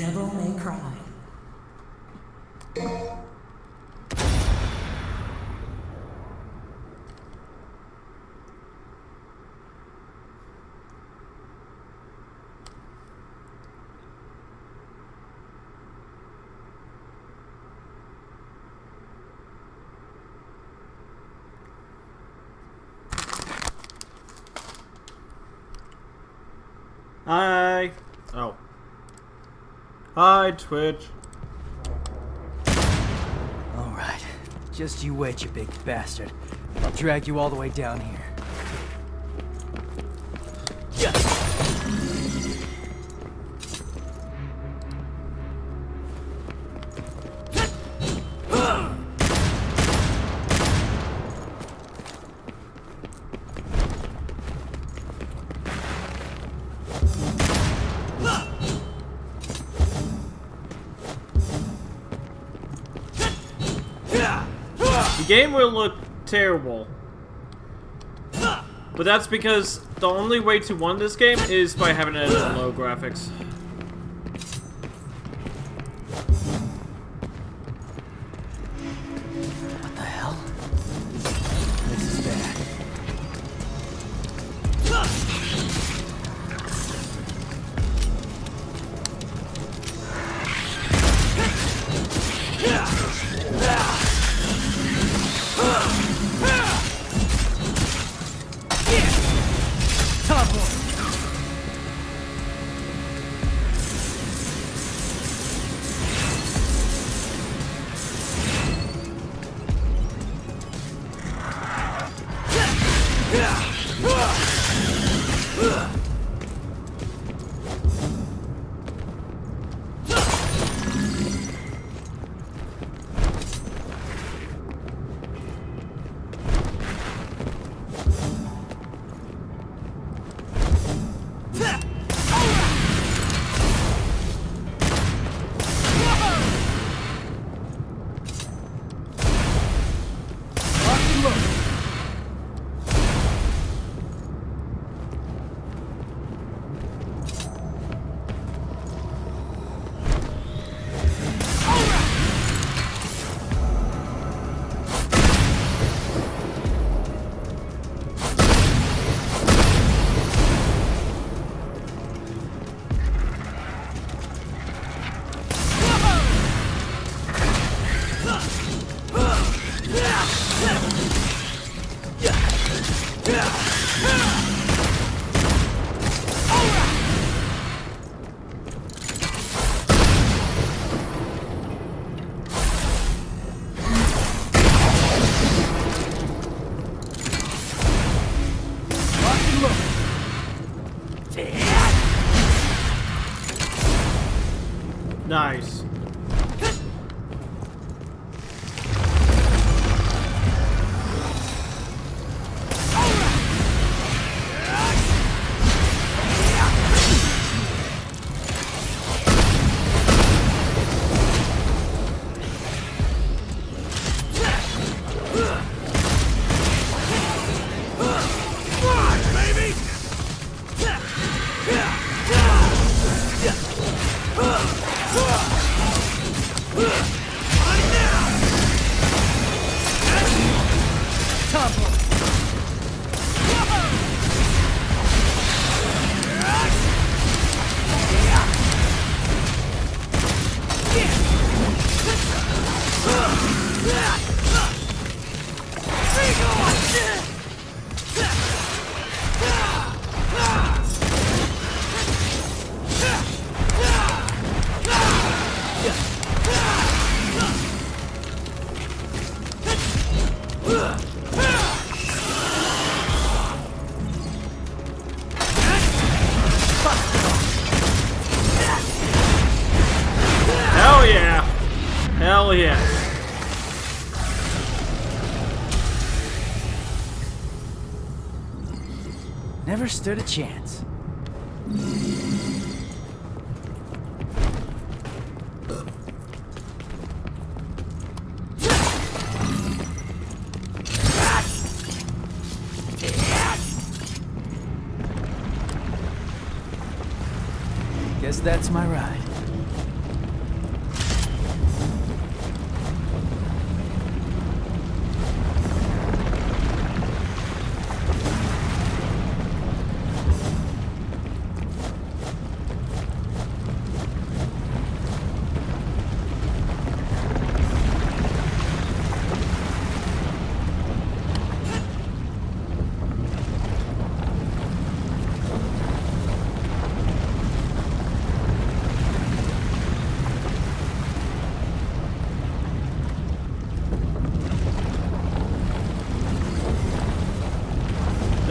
Devil May Cry. Hi. Oh. Hi, Twitch. Alright. Just you wait, you big bastard. I'll drag you all the way down here. The game will look terrible. But that's because the only way to win this game is by having it at low graphics. What the hell? This is bad. Nice. Hell yeah! Hell yeah! Never stood a chance. Guess that's my ride.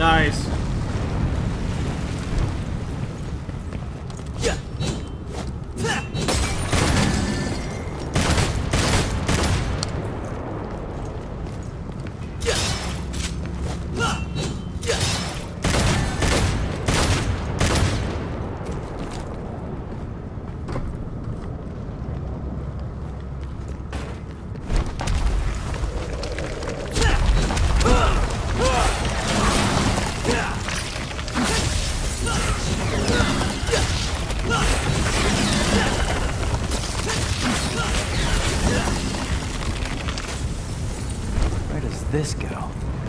Nice. Where does this go?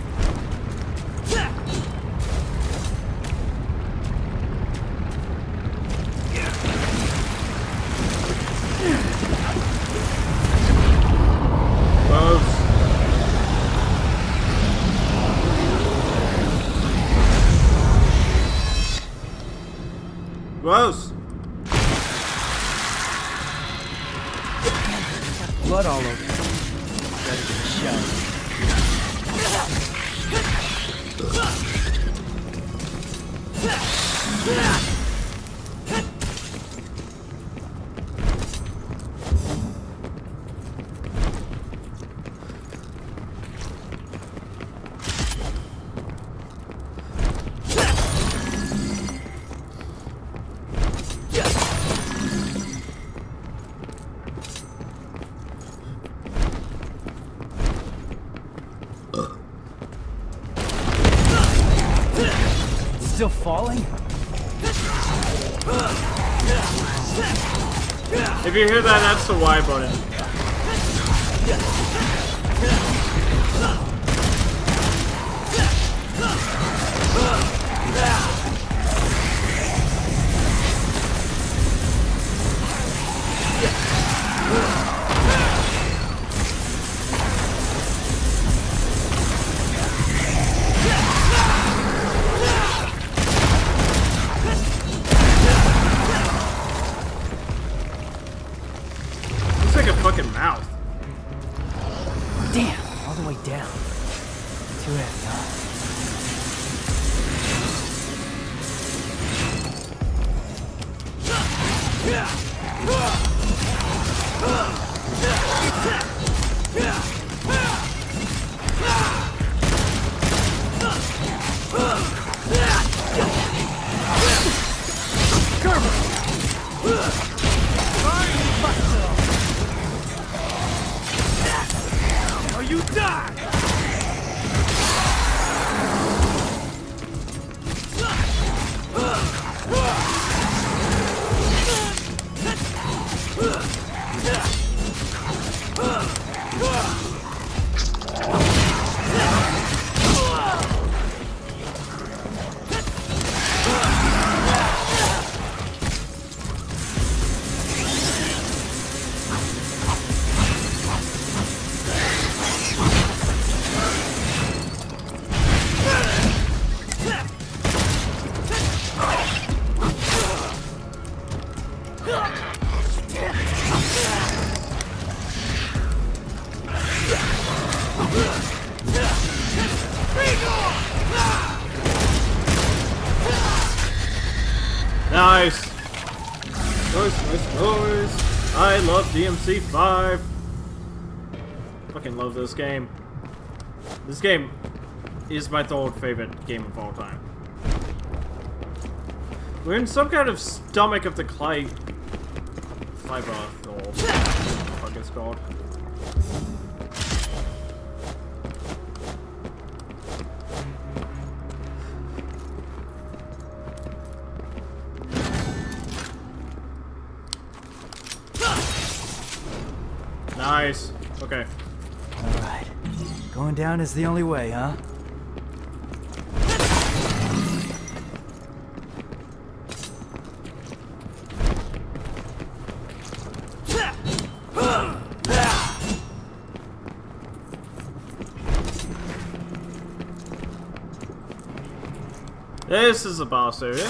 Gross. Blood all over. Better get a shot. Still falling? If you hear that, that's the Y button. Fucking mouth. Damn, all the way down. Too heavy, huh? You die! Nice. Nice. I love DMC5. Fucking love this game. This game is my third favorite game of all time. We're in some kind of stomach of the Clyde. Clyboth, or what the fuck it's called. Nice. Okay. Alright. Going down is the only way, huh? This is the boss area.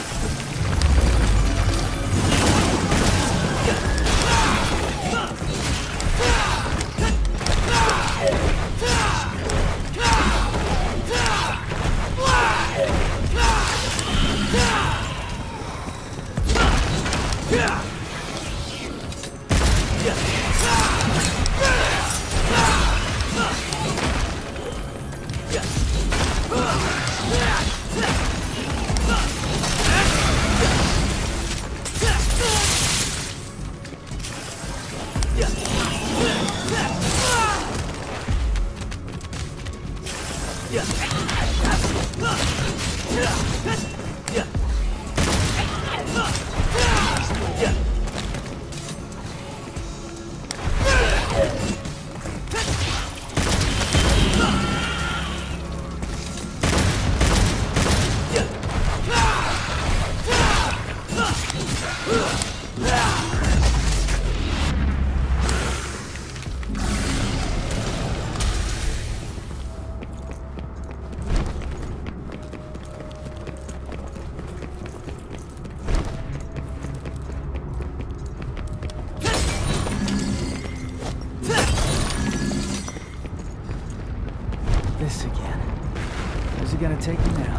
This again. Where's he gonna take me now?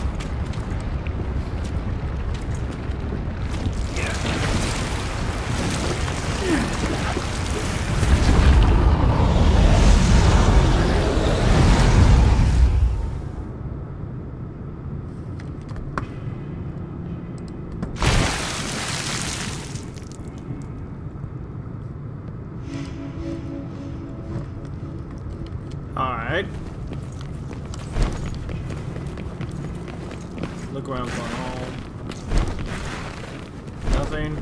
Alright. Look around for home. Nothing.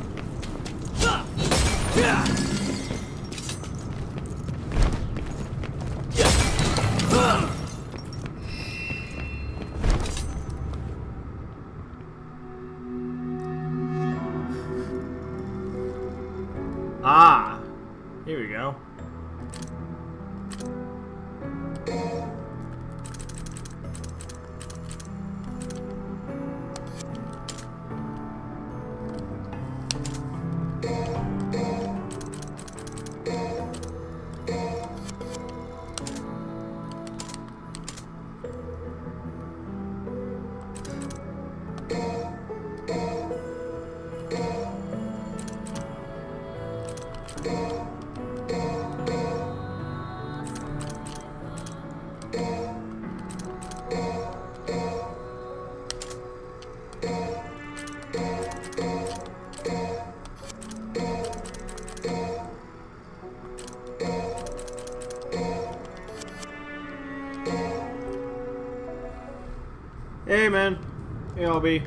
Ah! Here we go. Hey man, hey Albie.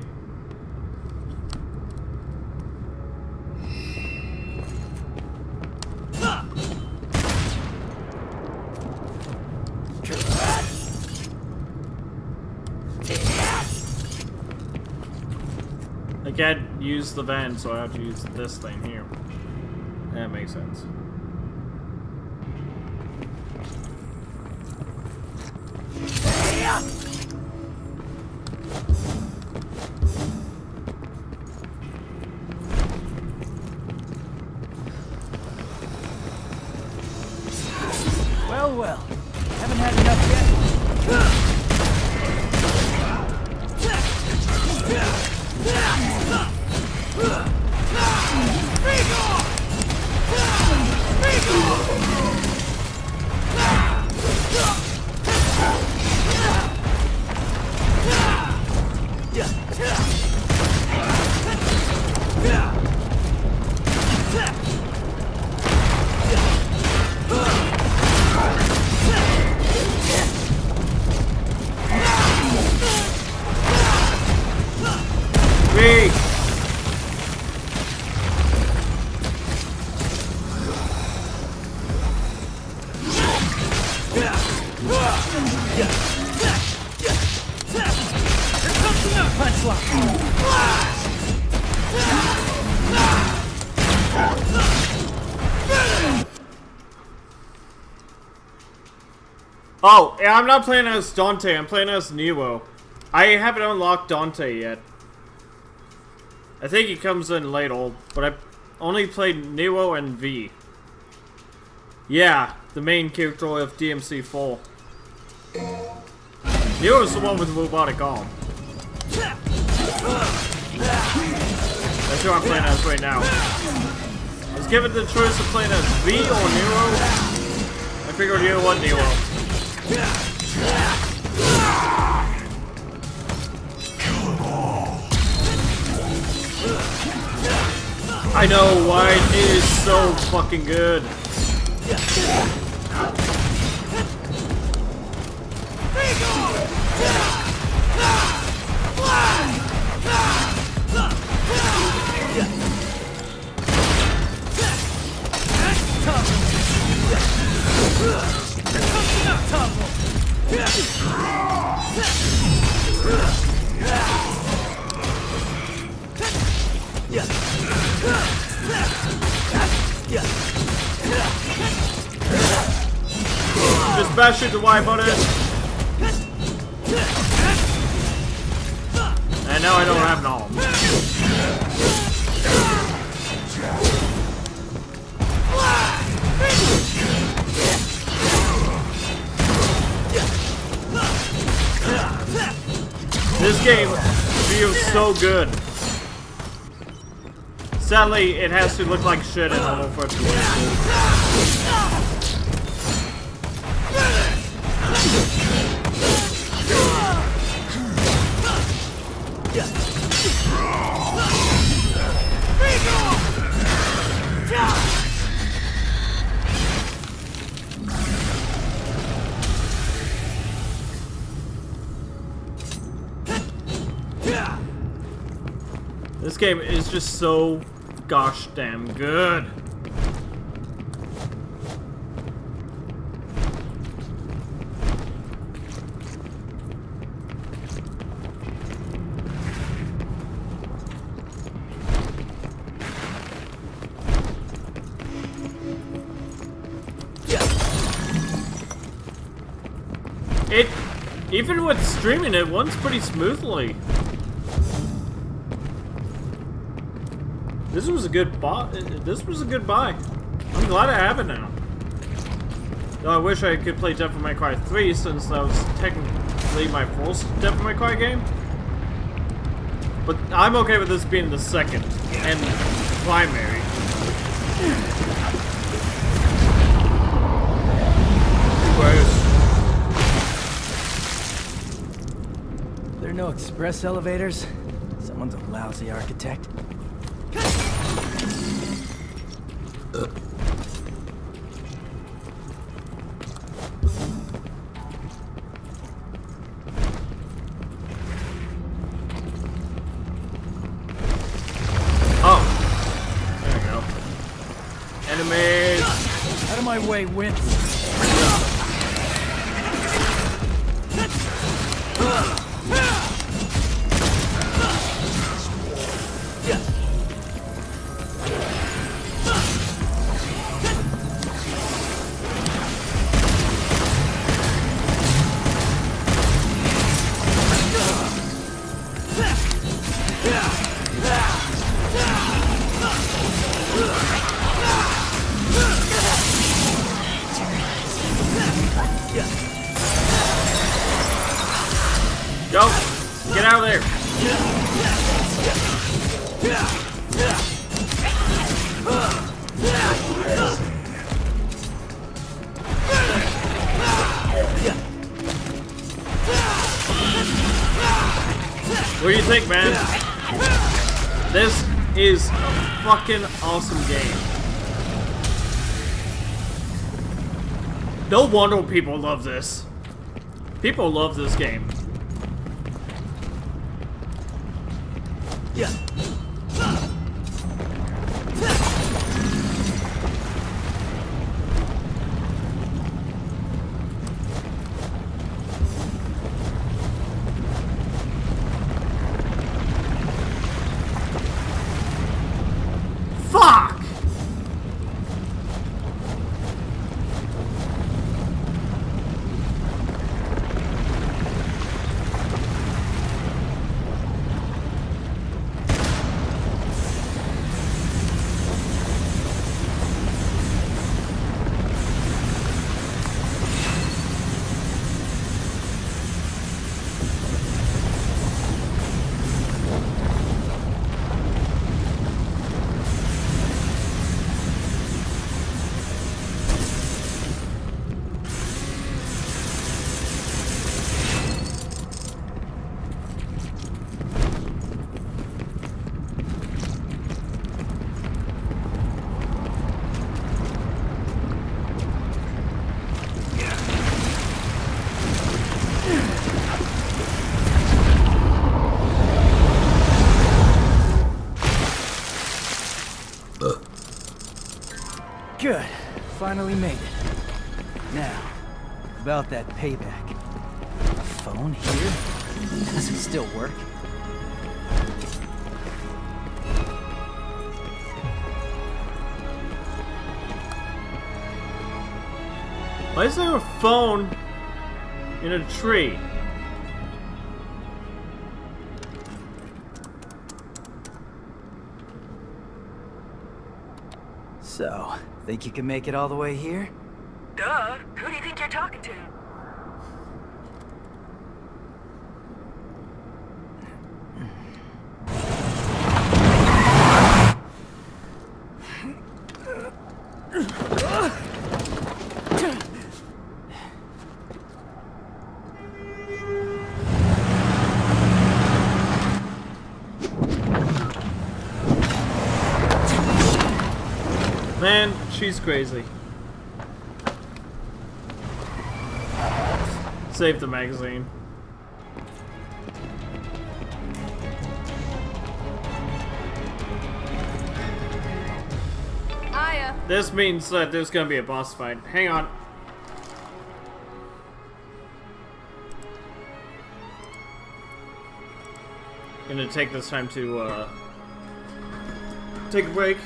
I can't use the van, so I have to use this thing here. That makes sense. Well, well. Haven't had enough yet. Oh, yeah, I'm not playing as Dante, I'm playing as Nero. I haven't unlocked Dante yet. I think he comes in later, but I only played Nero and V. Yeah, the main character of DMC4. Nero's the one with the robotic arm. That's who I'm playing as right now. Let's give it the choice of playing as V or Nero. I figured you know what, Nero. I know, White is so fucking good. Just bash it the Y button. And now I don't have an arm. This game feels so good. Sadly, it has to look like shit in order for it to work. This game is just so gosh damn good. Even with streaming, it runs pretty smoothly. This was a good buy. This was a good buy. I'm glad I have it now. Though I wish I could play Devil May Cry 3 since that was technically my first Devil May Cry game. But I'm okay with this being the second and primary. There are no express elevators. Someone's a lousy architect. Oh, there we go. Enemies. Out of my way, Wince. Go! Get out of there! What do you think, man? This is a fucking awesome game. No wonder people love this. People love this game. Yeah. Fuck! finally made it. Now, about that payback. A phone here? Does it still work? Why is there a phone in a tree? So, think you can make it all the way here? Duh. Who do you think you're talking to? Man, she's crazy. Save the magazine. Aya. This means that there's gonna be a boss fight. Hang on. Gonna take this time to take a break.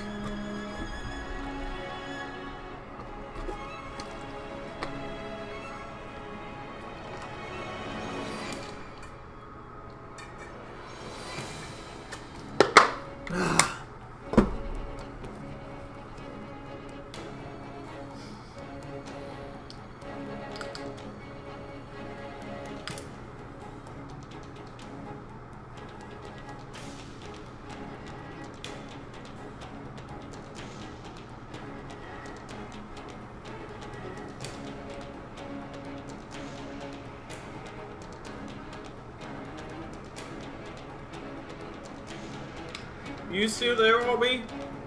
You still there, Obi?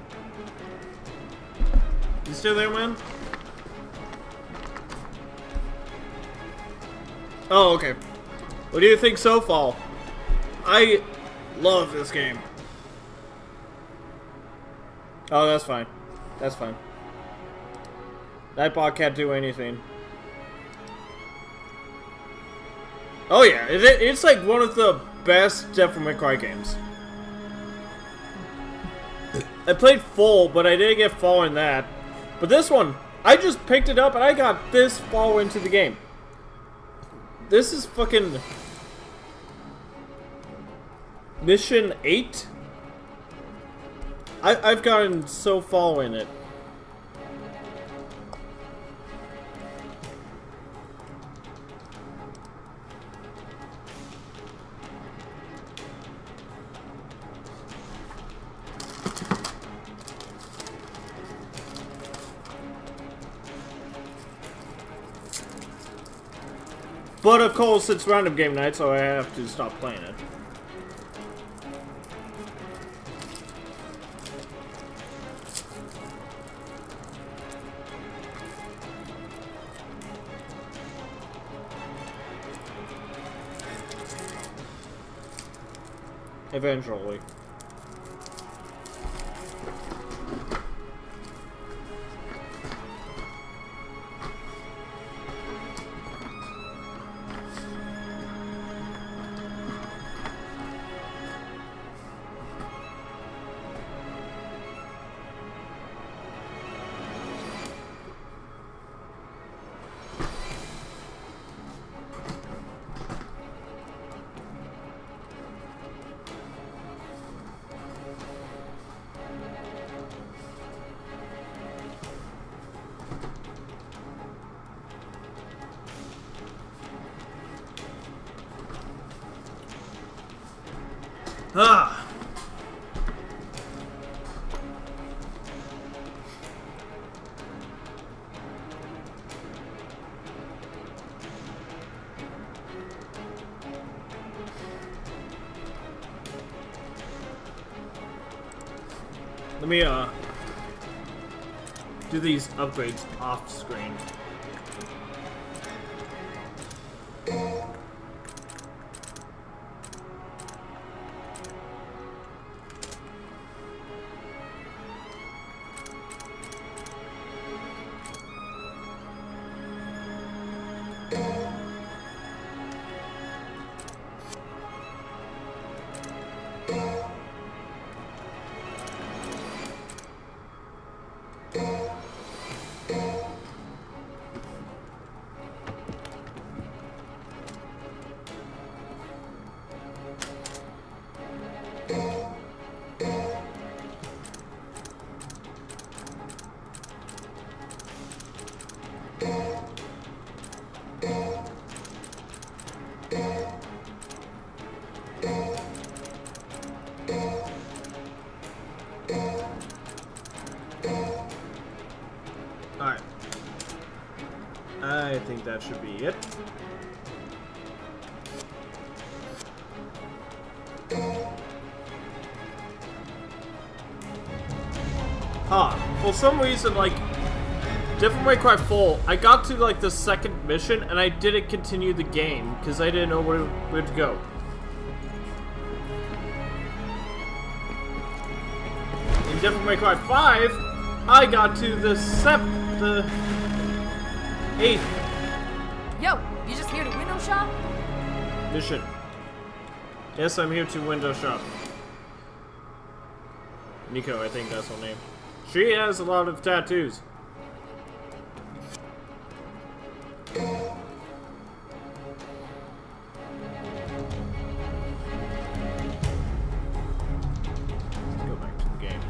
You still there, man? Oh, okay. What do you think so far? I love this game. Oh, that's fine. That's fine. That bot can't do anything. Oh yeah, it's like one of the best Devil May Cry games. I played Full, but I didn't get far in that. But this one, I just picked it up and I got this far into the game. This is fucking... Mission 8? I've gotten so far in it. But of course, it's random game night, so I have to stop playing it. Eventually. Ah. Let me do these upgrades off screen. I think that should be it. For some reason, like, Devil May Cry 4, I got to, like, the second mission, and I didn't continue the game, because I didn't know where to go. In Devil May Cry 5, I got to the 8th Yo, you just here to window shop? mission. Yes, I'm here to window shop. Nico, I think that's her name. She has a lot of tattoos. Let's go back to the game.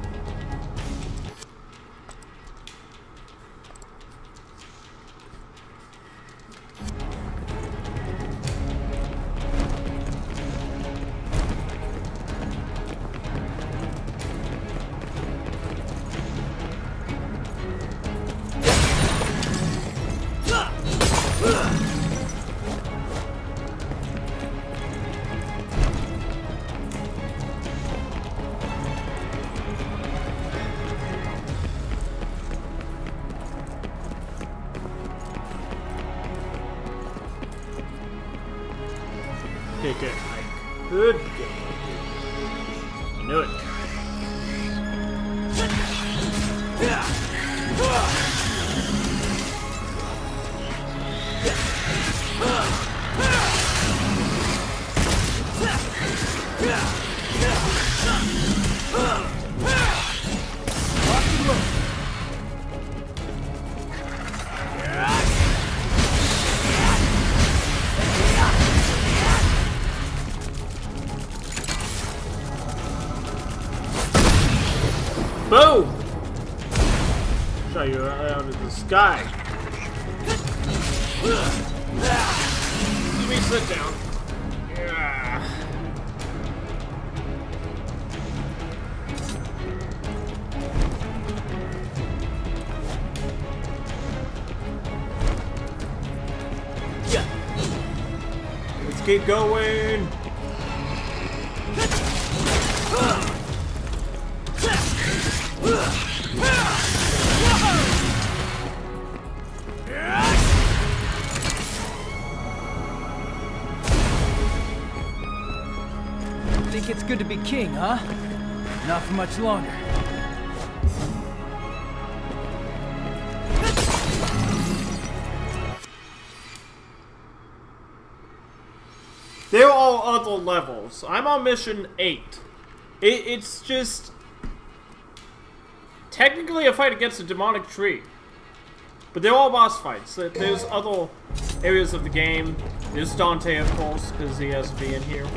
Take it. I could get it. I knew it. Boom! Shot you right out of the sky. Let me sit down. Yeah. Let's keep going. Think it's good to be king, huh? Not for much longer. They're all other levels. I'm on mission 8. It's just technically a fight against a demonic tree. But they're all boss fights. There's other areas of the game. There's Dante, of course, because he has to be in here.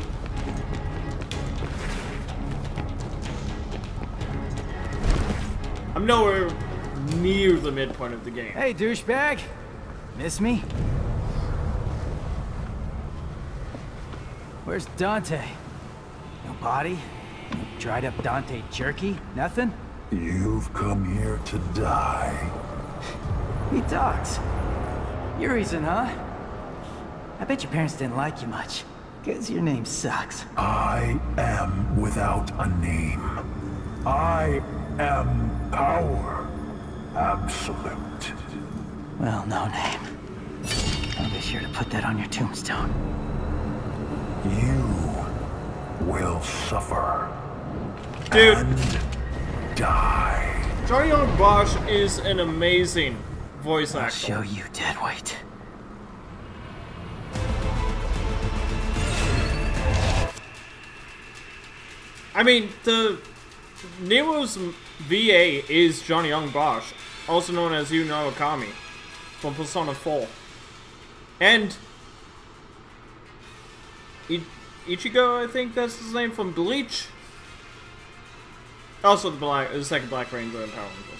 I'm nowhere near the midpoint of the game. Hey, douchebag. Miss me? Where's Dante? No body? Dried up Dante jerky? Nothing? You've come here to die. He talks. Your reason, huh? I bet your parents didn't like you much. 'Cause your name sucks. I am without a name. I am power. Absolute. Well, no name. I'll be sure to put that on your tombstone. You will suffer. Dude. And die. Johnny Young Bosch is an amazing voice I'll actor. show you, deadweight. I mean, the Nero's VA is Johnny Young Bosch, also known as Yu Narukami from Persona 4. And Ichigo, I think that's his name, from Bleach. Also the second Black Ranger in Power Rangers.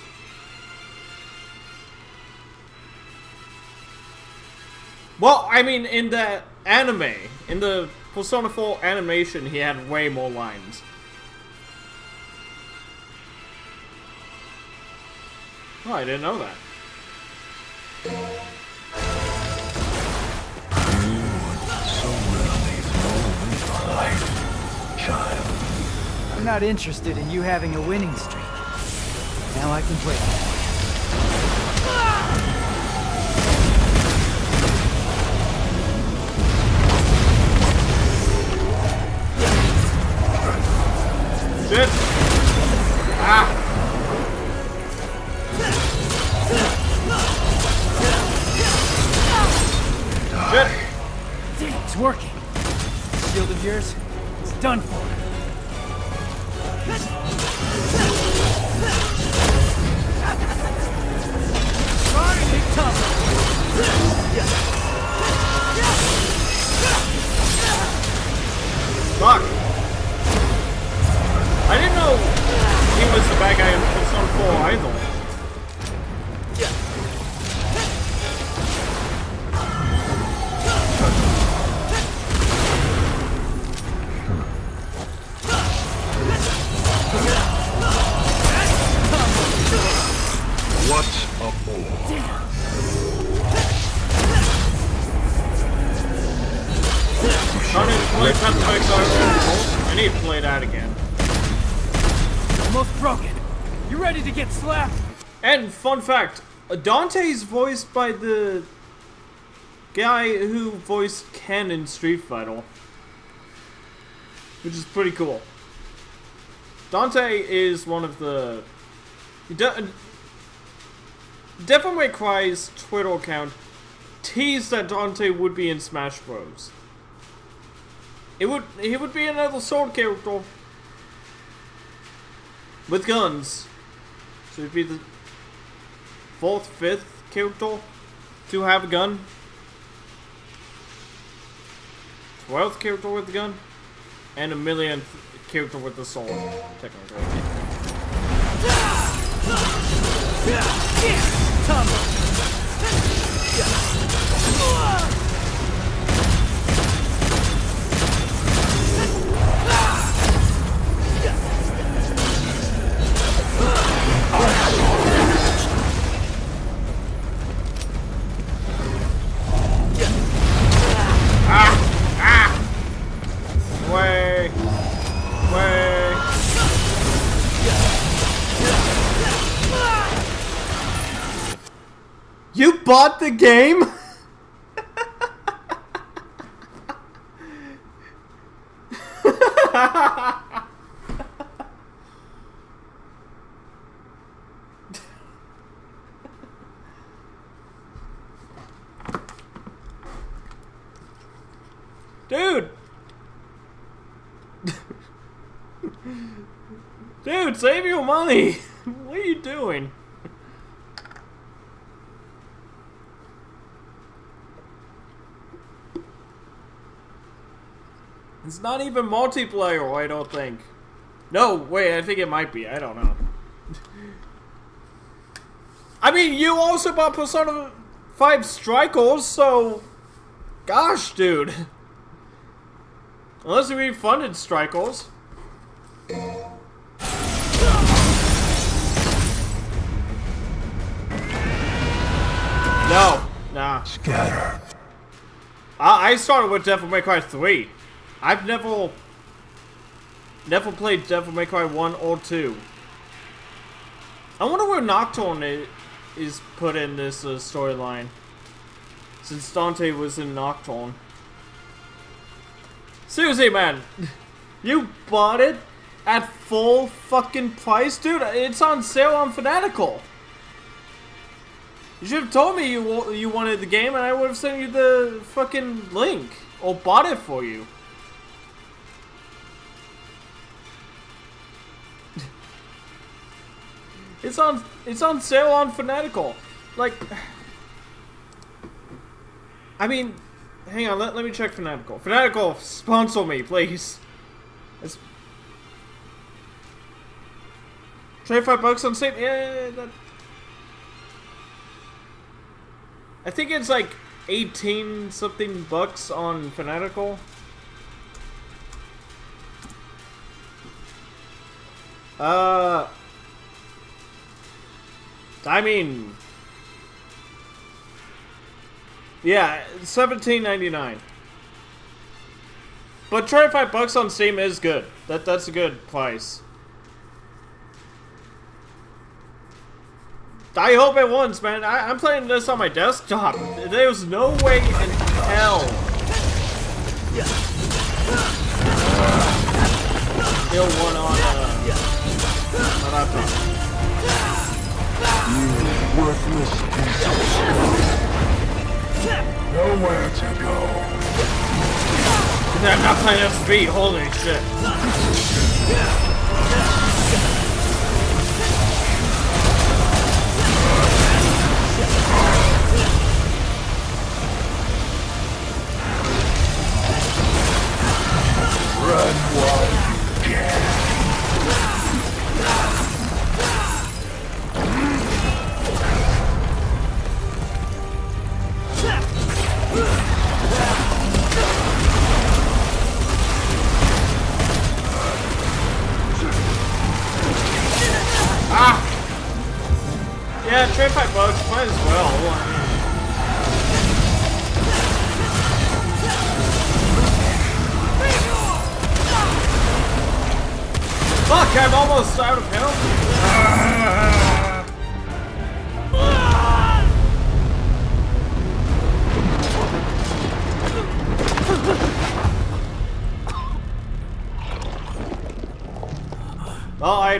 Well, I mean, in the anime, in the Persona 4 animation, he had way more lines. Oh, I didn't know that. not interested in you having a winning streak. Now I can play it for you. Shit! Ah! Shit! Damn, it's working. This shield of yours, it's done for. Fuck! I didn't know he was the bad guy in Persona 4 either. What's a bore? I need to play that again. Almost broken. You ready to get slapped? And fun fact, Dante's voiced by the guy who voiced Ken in Street Fighter, which is pretty cool. Dante is one of the Devil May Cry's Twitter account teased that Dante would be in Smash Bros. He would be another sword character with guns. So he'd be the 4th, 5th character to have a gun. 12th character with a gun. And a 1,000,000th character with the sword, technically. You bought the game? Dude! Dude, save your money! What are you doing? It's not even multiplayer, I don't think. No, wait, I think it might be. I don't know. I mean, you also bought Persona 5 Strikers, so... Gosh, dude. Unless you refunded Strikers. No. Nah. Scatter. I started with Devil May Cry 3. I've never played Devil May Cry 1 or 2. I wonder where Nocturne is put in this storyline. Since Dante was in Nocturne. Seriously, man. You bought it at full fucking price? Dude, it's on sale on Fanatical. You should have told me you wanted the game and I would have sent you the fucking link. Or bought it for you. It's on sale on Fanatical. Like, I mean, hang on, let me check Fanatical. Fanatical, sponsor me, please. It's $25 on Steam. Yeah, that. I think it's like 18 something bucks on Fanatical. I mean, yeah, $17.99. But $25 on Steam is good. That's a good price. I hope it wins, man. I'm playing this on my desktop. There's no way in hell he'll win on laptop. You worthless piece of shit. Nowhere to go. I'm not playing FB, holy shit. Run while you can. Ah! Yeah, trade pipe bugs, might as well. Fuck, I'm almost out of health. Well, I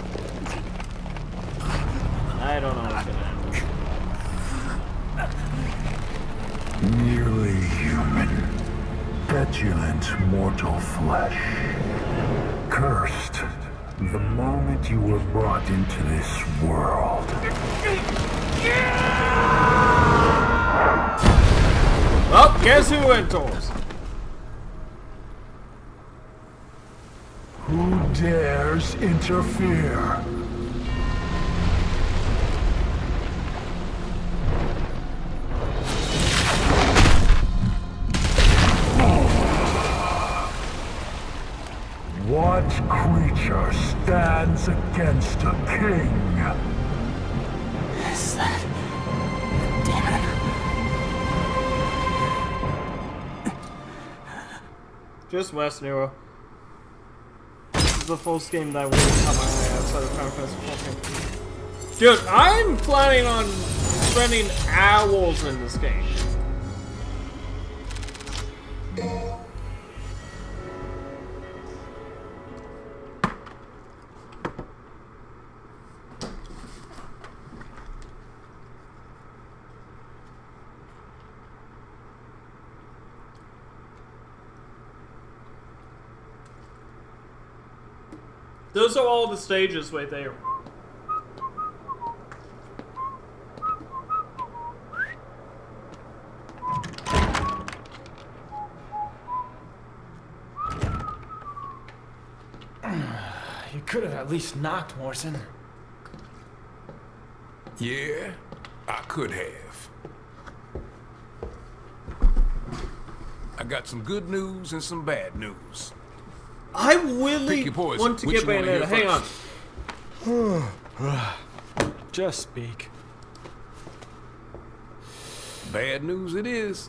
don't know what's gonna happen. Nearly human. Petulant mortal flesh. Cursed the moment you were brought into this world. Well, guess who enters? Who dares interfere? What creature stands against a king? Is that a demon? Just West Nero. This is the first game that will come my way outside of Final Fantasy XIV. Dude, I'm planning on spending hours in this game. Those are all the stages right there. You could have at least knocked, Morrison. Yeah, I could have. I got some good news and some bad news. I really Pick your poison. want to Which get you wanna Bayonetta. hear Hang on. Just speak. Bad news it is.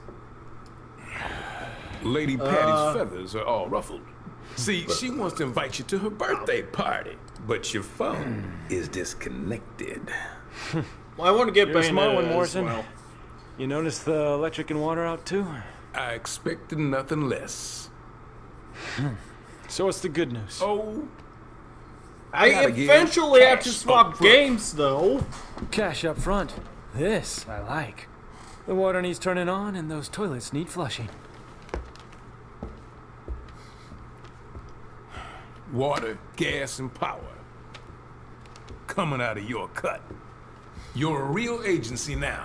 Lady Patty's feathers are all ruffled. See, she wants to invite you to her birthday party, but your phone is disconnected. Well, I want to get You're a smart Bayonetta one, as Morrison. well. You noticed the electric and water out too? I expected nothing less. So what's the good news? Oh, I gotta give eventually have to cash swap up front. games, though. Cash up front. This I like. The water needs turning on and those toilets need flushing. water, gas, and power. Coming out of your cut. You're a real agency now.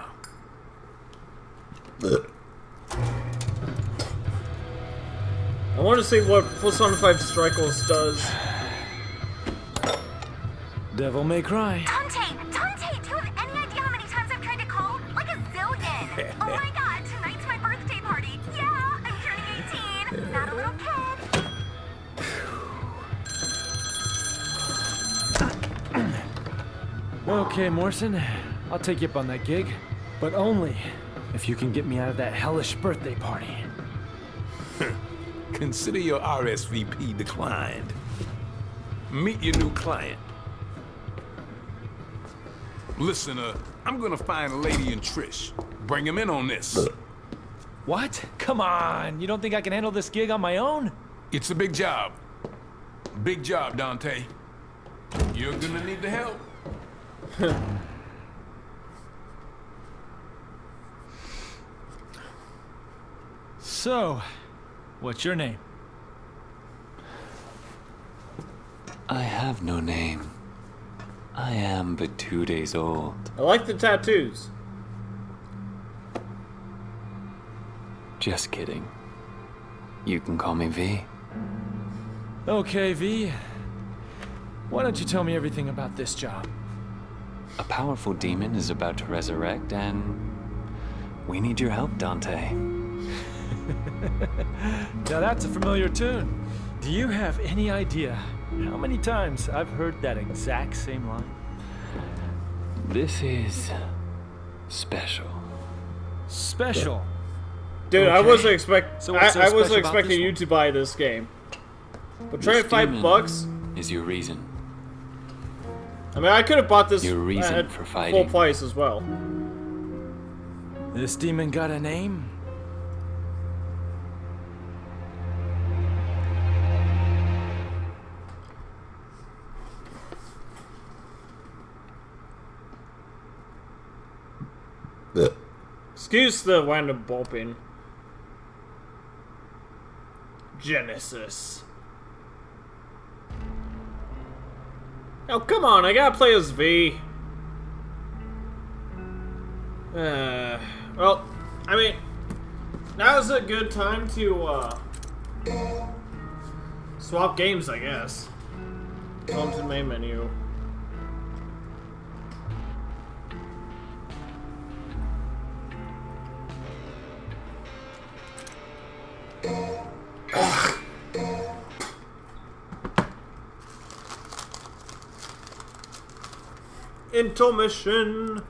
I want to see what Persona 5 Strikers does. Devil may cry. Dante, do you have any idea how many times I've tried to call? Like a zillion. Oh my god, tonight's my birthday party. Yeah, I'm turning 18. Not a little kid. Okay, Morrison, I'll take you up on that gig, but only if you can get me out of that hellish birthday party. Consider your RSVP declined. Meet your new client. Listen, I'm gonna find Lady and Trish. Bring him in on this. What? Come on, you don't think I can handle this gig on my own? It's a big job. Big job, Dante. You're gonna need the help. So, what's your name? I have no name. I am but 2 days old. I like the tattoos. Just kidding. You can call me V. Okay, V. Why don't you tell me everything about this job? A powerful demon is about to resurrect, and we need your help, Dante. Now that's a familiar tune. Do you have any idea how many times I've heard that exact same line? This is special. Special. Dude, I wasn't expecting. So what's so I wasn't special about expecting this you one? to buy this game. But This try demon $5. is your reason. I mean, I could have bought this Your reason at for full fighting. price as well. This demon got a name? Excuse the random burping. Genesis. Oh, come on, I gotta play as V. Well, I mean, now's a good time to, swap games, I guess. Go to the main menu. Intermission.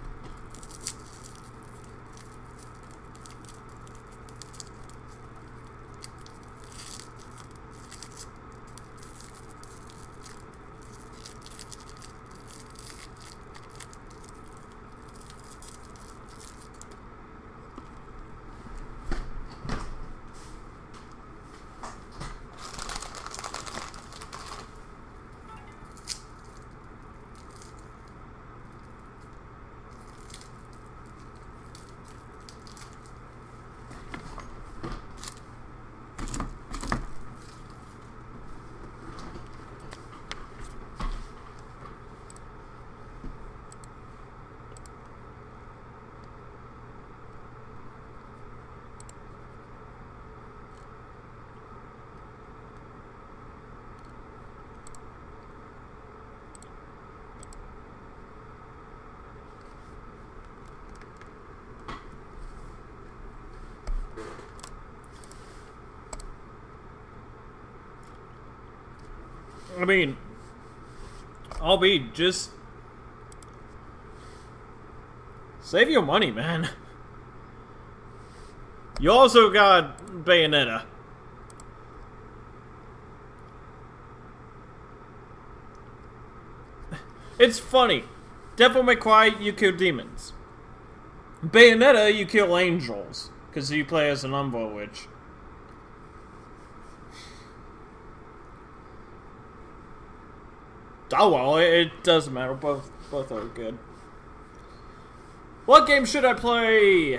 I mean, I'll be just save your money, man. You also got Bayonetta. It's funny. Devil May Cry, you kill demons. Bayonetta, you kill angels. Because you play as an Umbra Witch. Oh well, it doesn't matter. Both are good. What game should I play?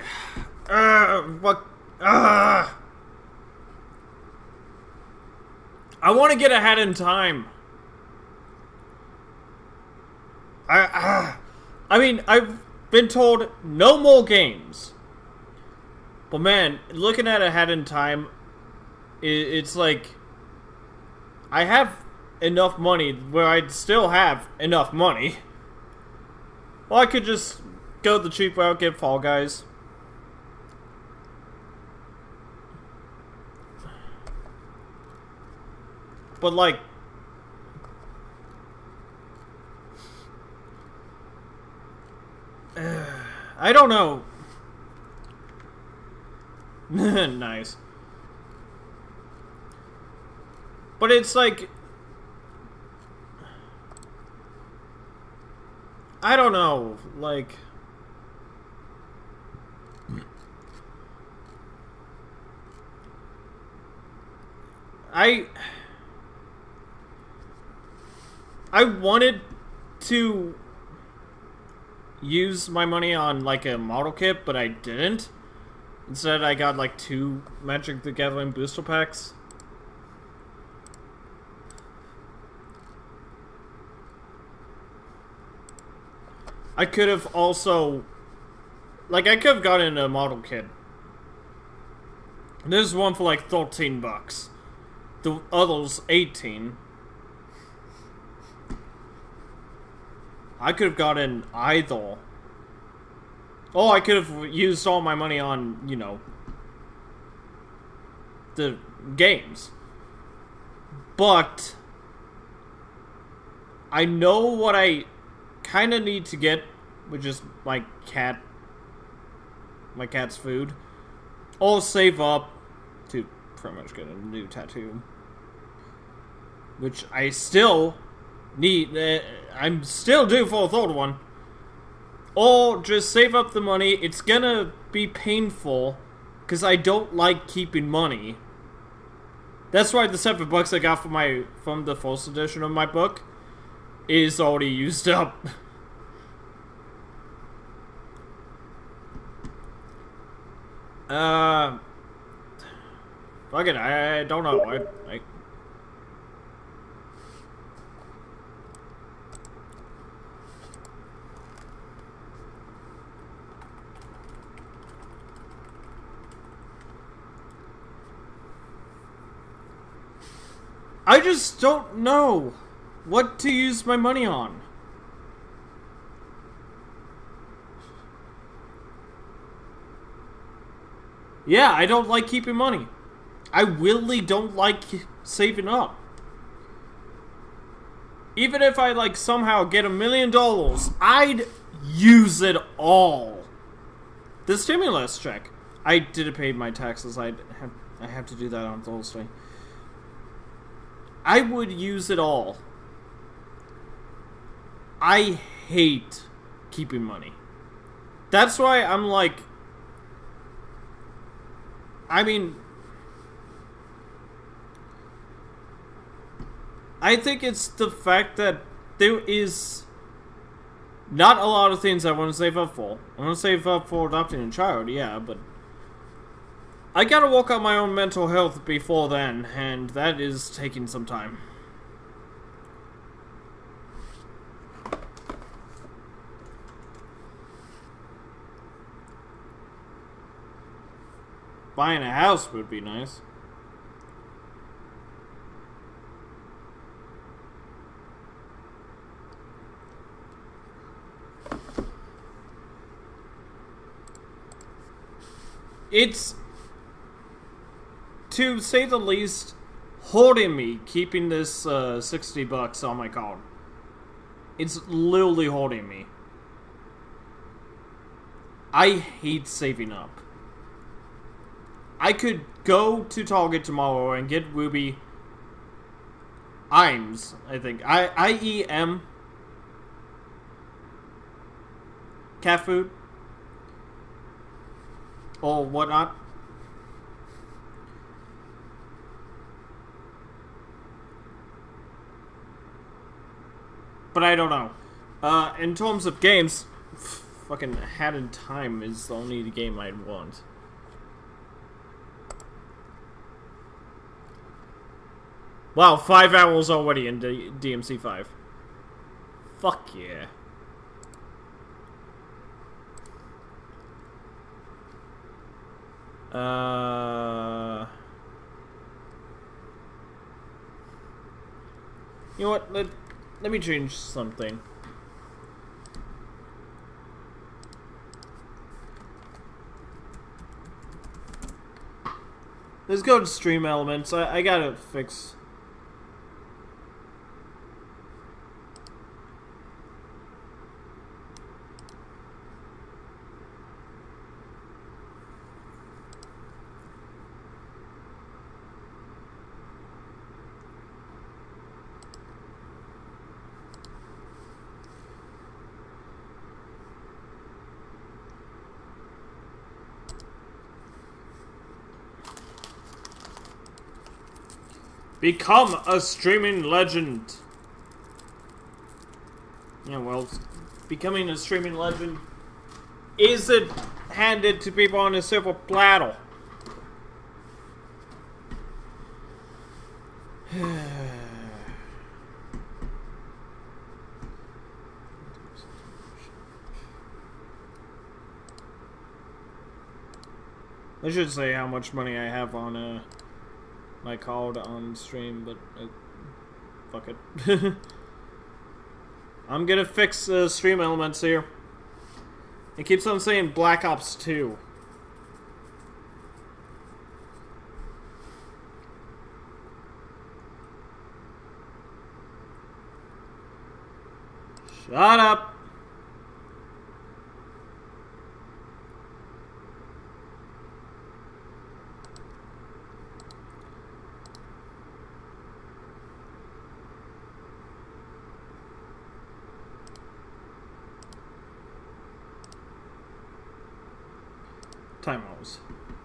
I want to get ahead in time. I mean, I've been told no more games. But man, looking at ahead in time, it's like I have enough money where I'd still have enough money. Well, I could just go the cheap route, get Fall Guys. But like, I don't know. Nice. But it's like, I don't know, like, I wanted to use my money on like a model kit, but I didn't. Instead, I got like 2 Magic the Gathering booster packs. I could have also, like, I could have gotten a model kit. There's one for like 13 bucks. The other's 18. I could have gotten either. Or I could have used all my money on, you know, the games. But I know what I kind of need to get, which is my cat's food. Or save up to pretty much get a new tattoo. Which I still need. I'm still due for a 3rd one. Or just save up the money. It's gonna be painful because I don't like keeping money. That's why the $7 I got from the 1st edition of my book is already used up. Fuck it, I don't know. I just don't know what to use my money on. Yeah, I don't like keeping money. I really don't like saving up. Even if I, like, somehow get $1 million, I'd use it all. The stimulus check. I didn't pay my taxes. I have to do that on Thursday. I would use it all. I hate keeping money. That's why I'm like, I mean, I think it's the fact that there is not a lot of things I want to save up for. I want to save up for adopting a child, yeah, but I gotta work out my own mental health before then, and that is taking some time. Buying a house would be nice. It's, to say the least, holding me, keeping this $60 on my card. It's literally holding me. I hate saving up. I could go to Target tomorrow and get Ruby Iams, I think. I-E-M. Cat food. Or whatnot. But I don't know. In terms of games, fucking Hat in Time is the only game I'd want. Wow, 5 hours already in DMC 5. Fuck yeah. You know what? Let me change something. Let's go to Stream Elements. I gotta fix. Become a streaming legend. Yeah, well, becoming a streaming legend isn't handed to people on a silver platter. I should say how much money I have on my card on stream, but fuck it. I'm gonna fix stream elements here. It keeps on saying Black Ops 2. Shut up! Time hours.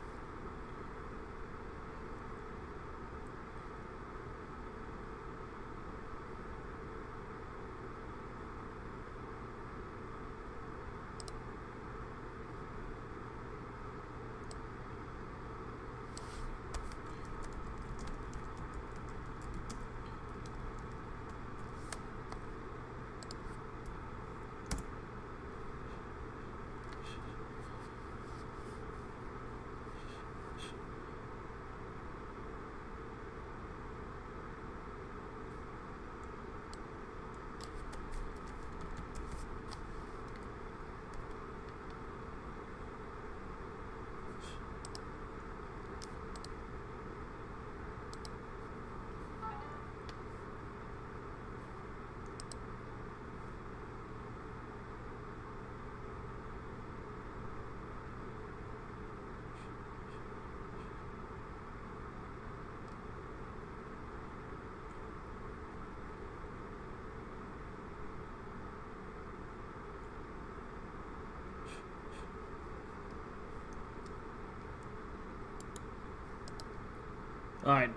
Alright.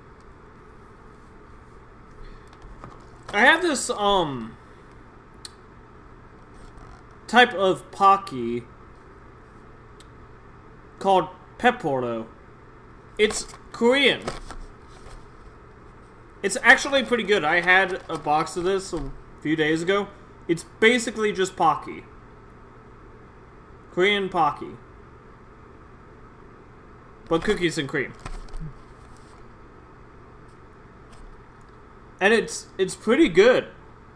I have this, type of Pocky called Pepporto. It's Korean. It's actually pretty good. I had a box of this a few days ago. It's basically just Pocky. Korean Pocky. But cookies and cream. And it's pretty good.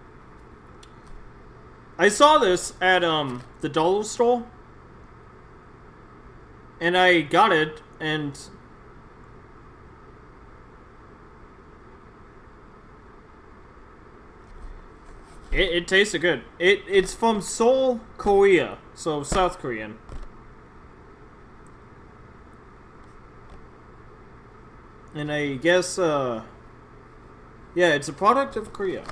I saw this at the dollar store, and I got it, and it tasted good. It's from Seoul, Korea, so South Korean. And I guess yeah, it's a product of Korea.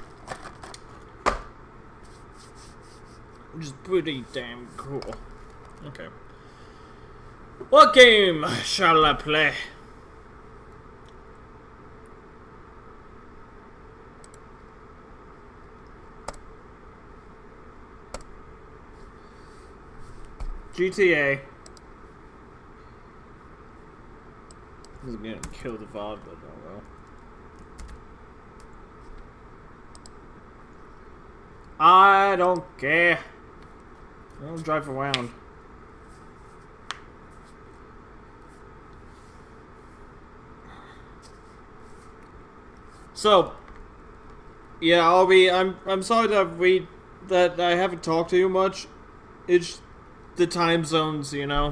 Which is pretty damn cool. Okay. What game shall I play? GTA. This is gonna kill the VOD, but oh well. I don't care. I don't drive around. So, yeah, I'm sorry that I haven't talked to you much. It's the time zones, you know.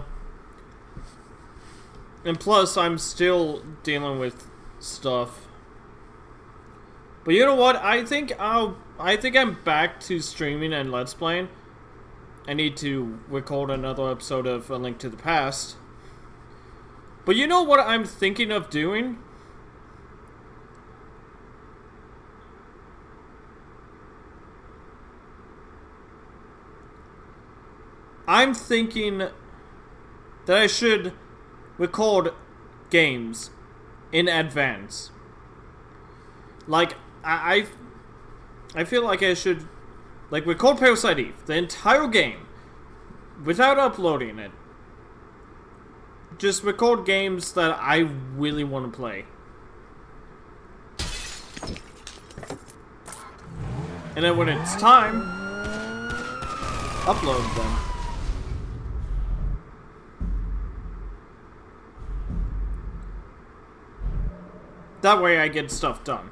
And plus, I'm still dealing with stuff. But you know what? I think I'm back to streaming and Let's Playing. I need to record another episode of A Link to the Past. But you know what I'm thinking of doing? I'm thinking that I should record games in advance. Like, I feel like I should, like, record Parasite Eve, the entire game, without uploading it. Just record games that I really want to play. And then when it's time, upload them. That way I get stuff done.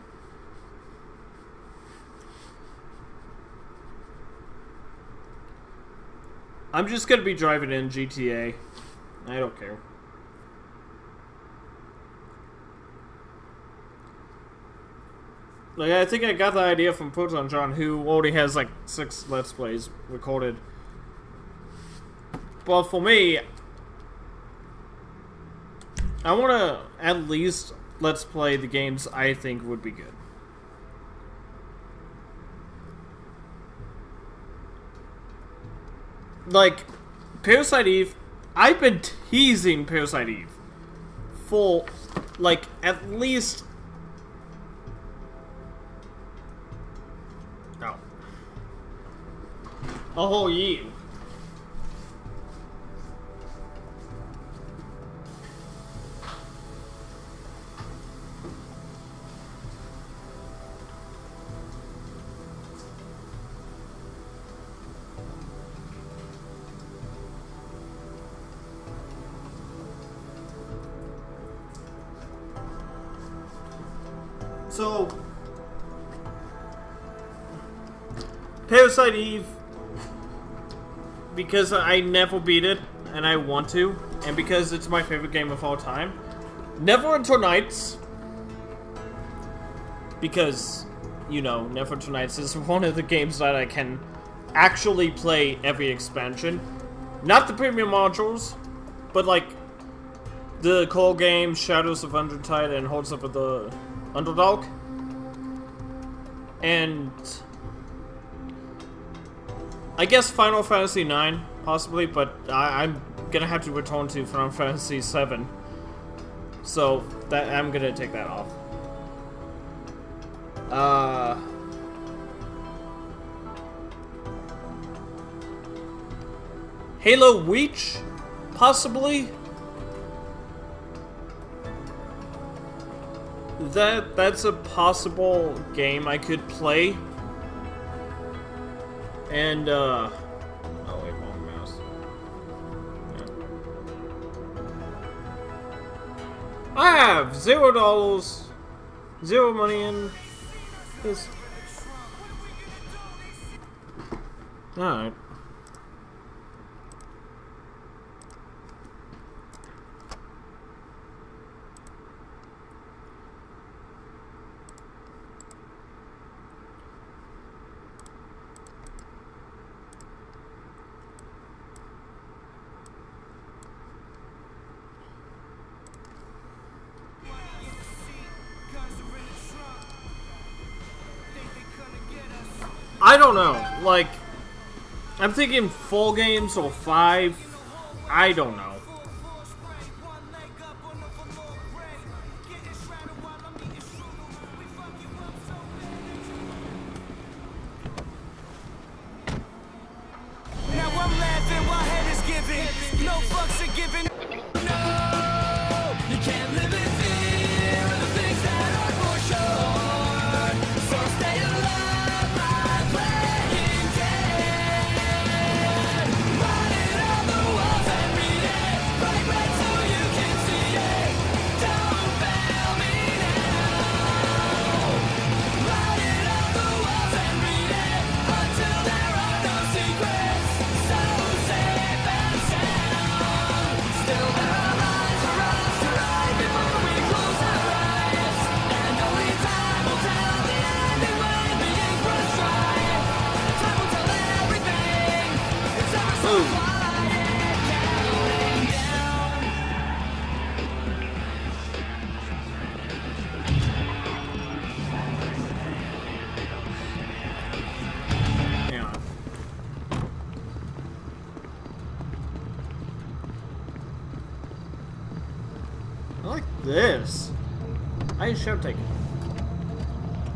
I'm just gonna be driving in GTA. I don't care. Like, I think I got the idea from Proton John, who already has like 6 Let's Plays recorded. But for me, I want to at least Let's Play the games I think would be good. Like, Parasite Eve, I've been teasing Parasite Eve for, like, at least... Oh. A whole year. So, Parasite Eve, because I never beat it, and I want to, and because it's my favorite game of all time. Neverwinter Nights, because, you know, Neverwinter Nights is one of the games that I can actually play every expansion. Not the premium modules, but like the core games, Shadows of Undertide and Hordes of the Underdog. And I guess Final Fantasy IX, possibly, but I'm gonna have to return to Final Fantasy VII. So that I'm gonna take that off. Halo Reach, possibly. That's a possible game I could play. And oh wait, wrong mouse. Yeah. I have $0, 0 money in this. Alright. I don't know, like, I'm thinking 4 games or 5, I don't know. Now I'm laughing while head is giving. No fucks are given. No, you can't live in fear of the things that are for sure. So stay alive. I like this. I should take it.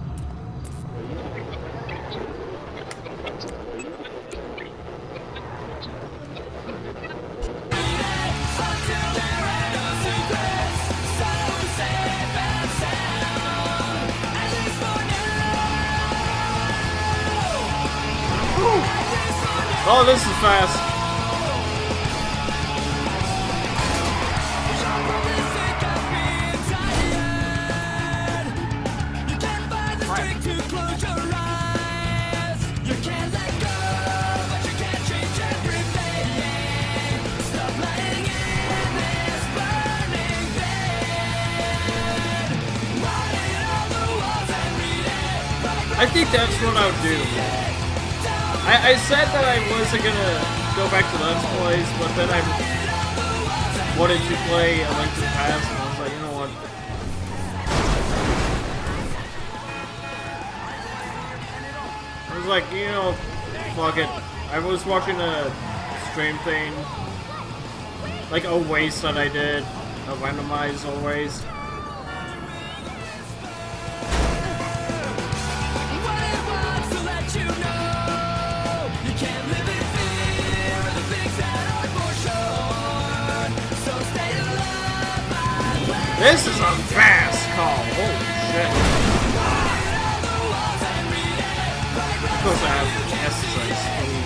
Oh, this is fast. I think that's what I would do. I said that I wasn't gonna go back to Let's Plays, but then I wanted to play A Link to the Past, and I was like, you know what? I was like, you know, fuck it. I was watching a stream thing, like a waste that I did, a randomized always. This is a fast call. Holy shit. Of course I have SSX.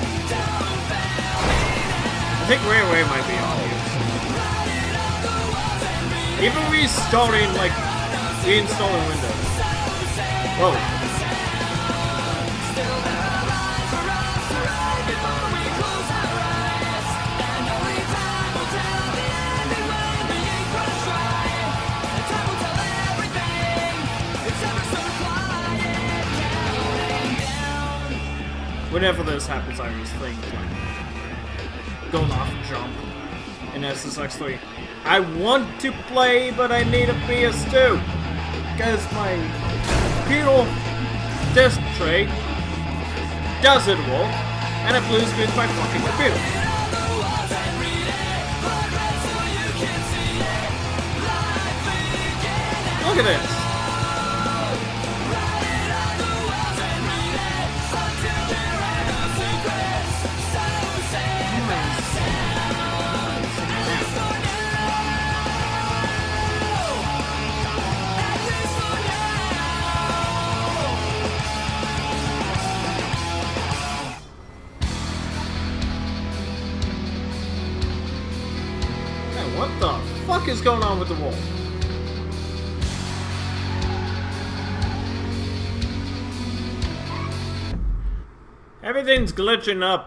I think Railway might be on here. Even reinstalling, like, reinstalling Windows. Whoa. Whenever this happens, I always think, like, going off jump in SSX3. I want to play, but I need a PS2 because my computer disk tray doesn't work, and it blue screens my fucking computer. Look at this. What the fuck is going on with the wall? Everything's glitching up.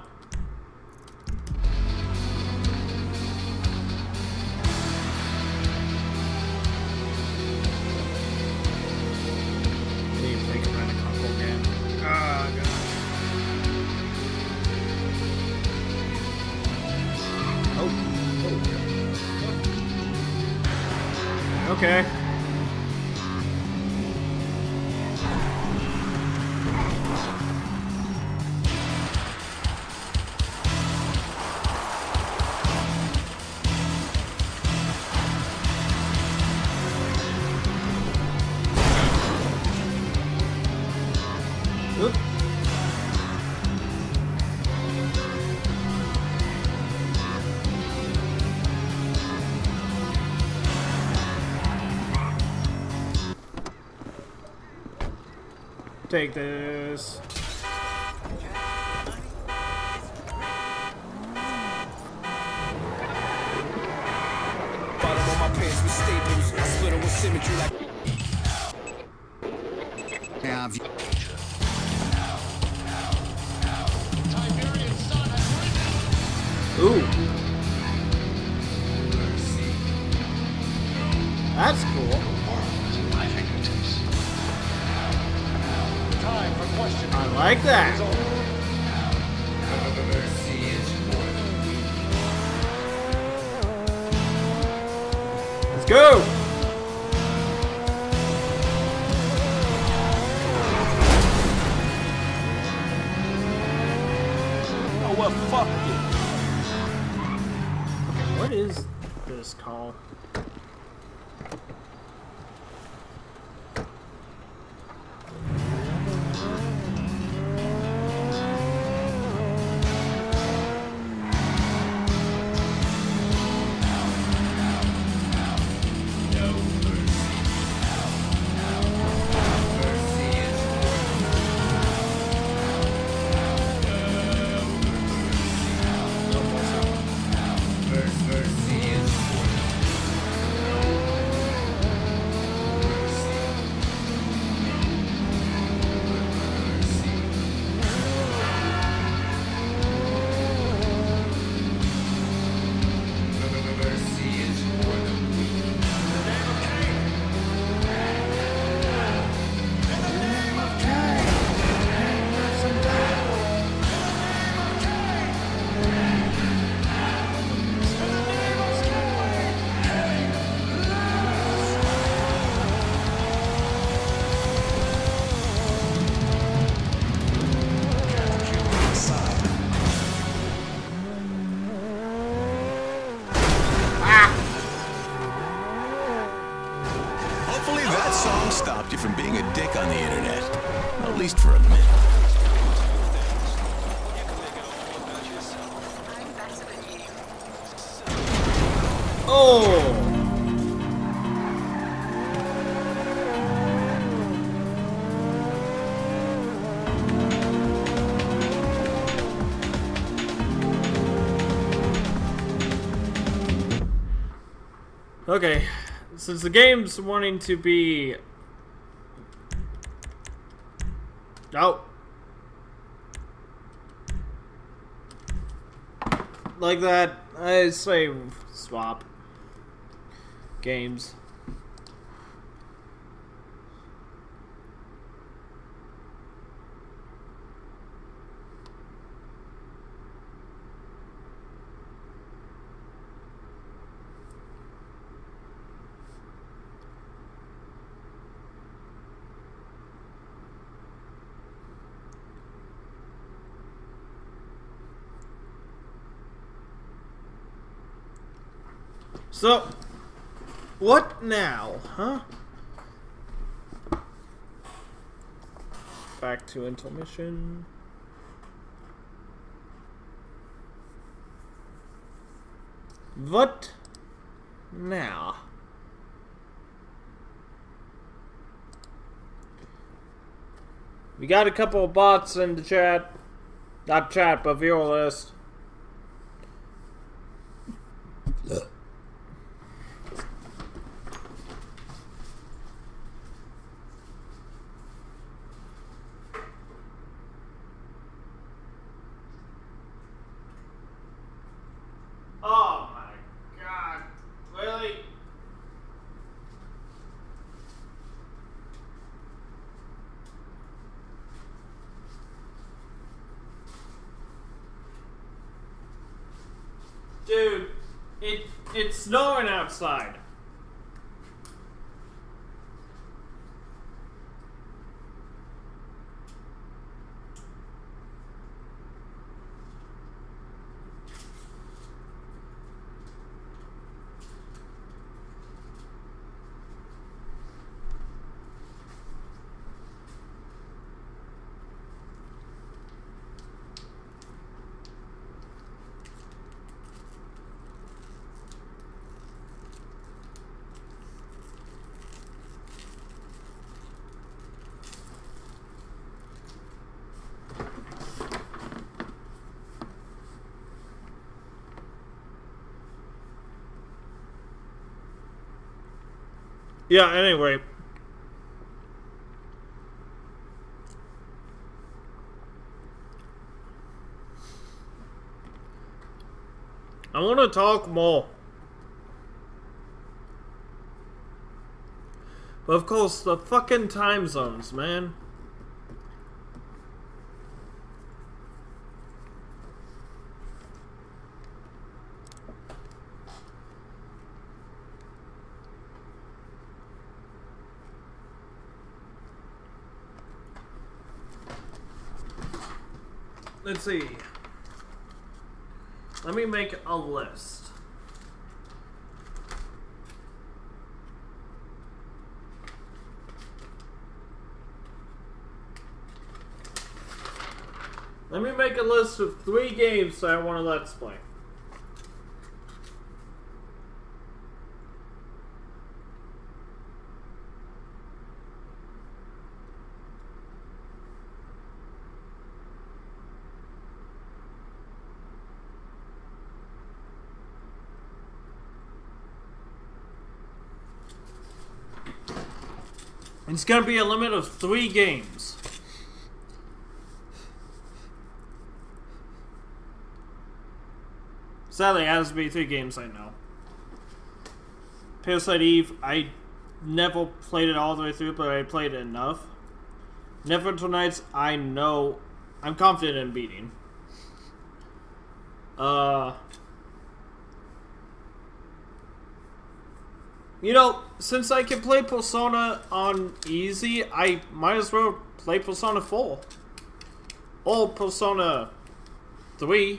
I need to think about a couple again. Oh, God. Okay. Oop. Take this. Bottom of my pants with staples. I split her with symmetry like. Ooh. That's cool. I like that. Let's go. Oh well, fuck it. What is this call? song stopped you from being a dick on the internet. At least for a minute. Oh! Okay, since the game's wanting to be... Oh. Like that, I say swap games. So, what now, huh? Back to intermission. What now? We got a couple of bots in the chat. Not chat, but viewer list. Oh my god. Really? Dude, it's snowing outside. Yeah, anyway. I want to talk more. But of course, the fucking time zones, man. Let's see. Let me make a list. Let me make a list of 3 games that I want to let's play. It's gonna be a limit of 3 games. Sadly, it has to be 3 games I know. Parasite Eve, I never played it all the way through, but I played it enough. Neverwinter Nights, I know, I'm confident in beating. You know, since I can play Persona on easy, I might as well play Persona 4. Or Persona 3.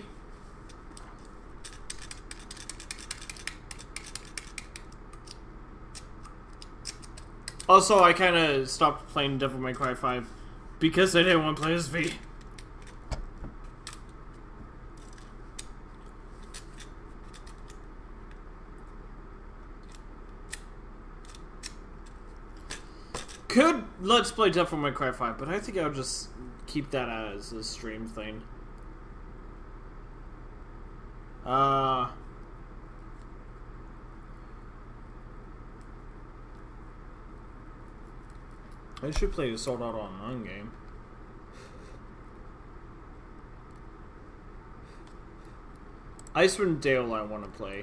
Also, I kind of stopped playing Devil May Cry 5 because I didn't want to play as V. Could Let's Play Devil May Cry 5, but I think I'll just keep that as a stream thing. I should play the Sword Art Online game. Icewind Dale I want to play.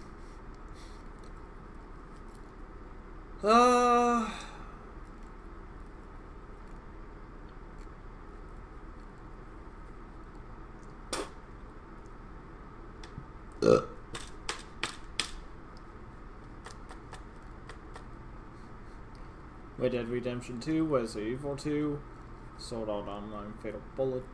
Red Dead Redemption 2, Resident Evil 2, Sword Art Online, Fatal Bullet.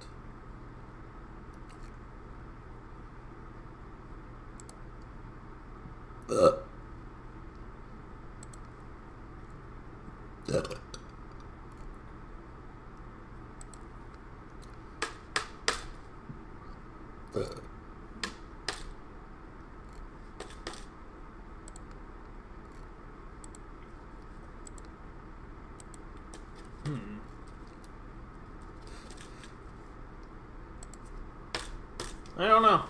I don't know.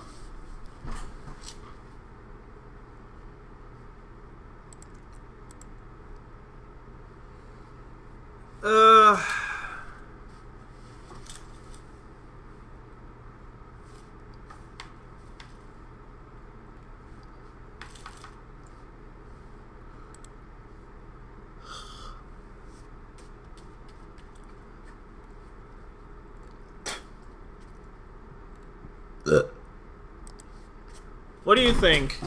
What do you think?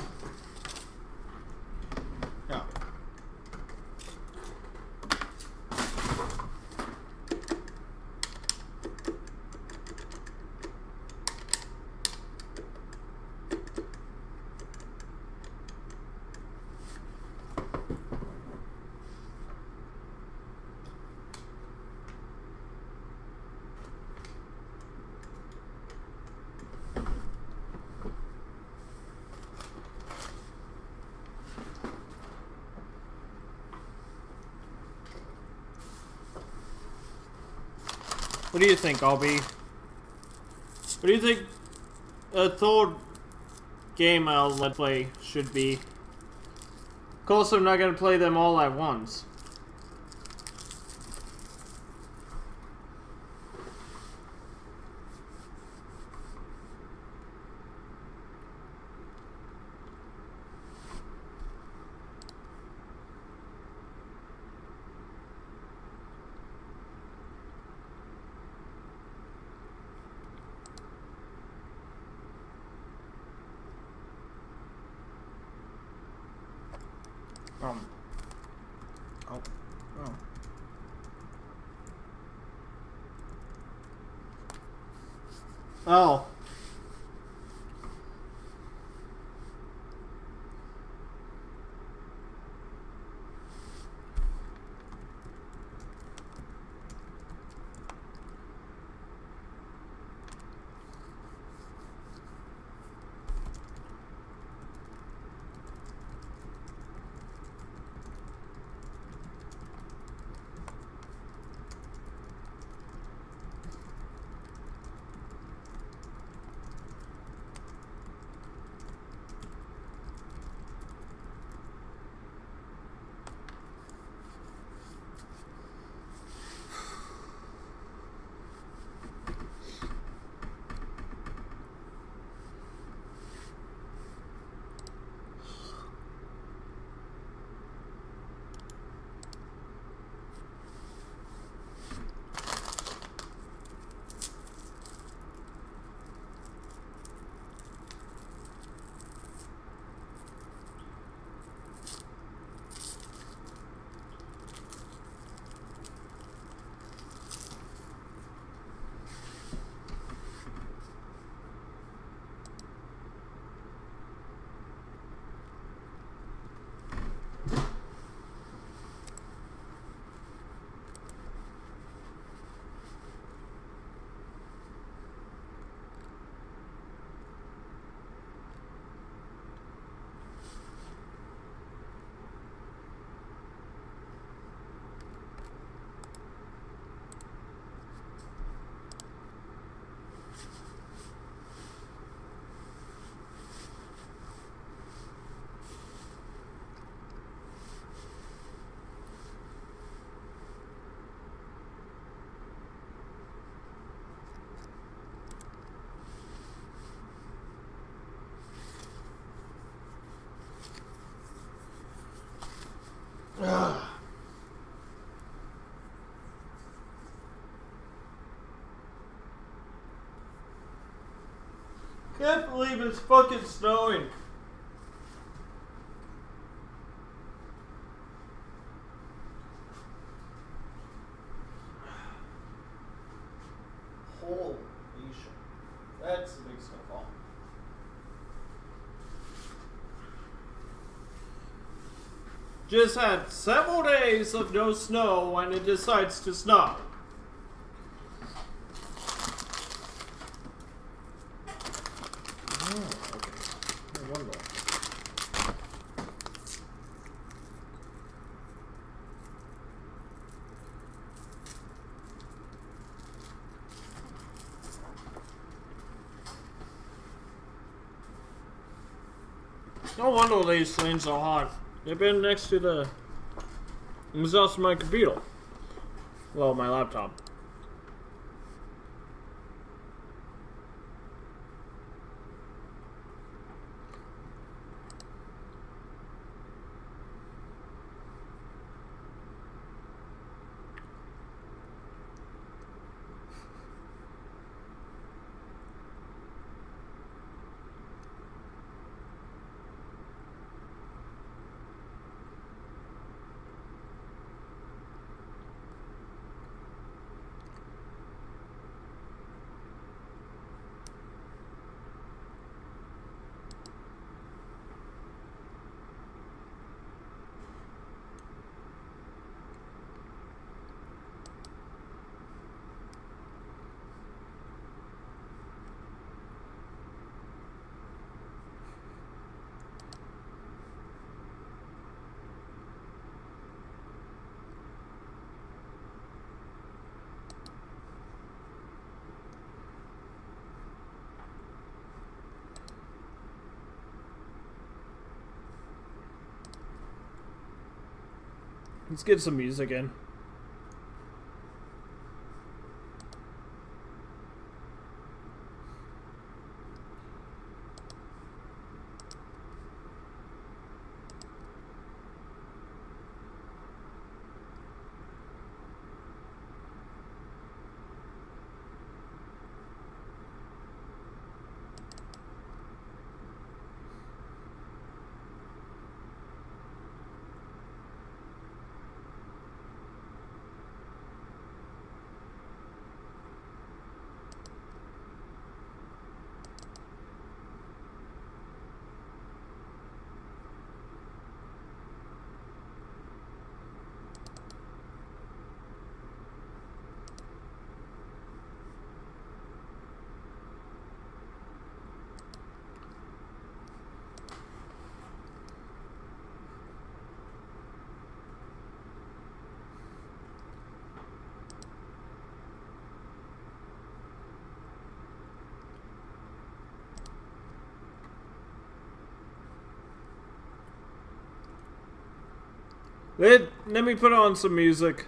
Yeah. What do you think, Albie? What do you think a third game I'll let play should be? Of course, I'm not gonna play them all at once. Oh. Can't believe it's fucking snowing. Holy shit. That's a big snowfall. Just had several days of no snow and it decides to snow. No wonder these things are hot. They've been next to the exhaust of my computer. Well, my laptop. Let's get some music in. Let me put on some music.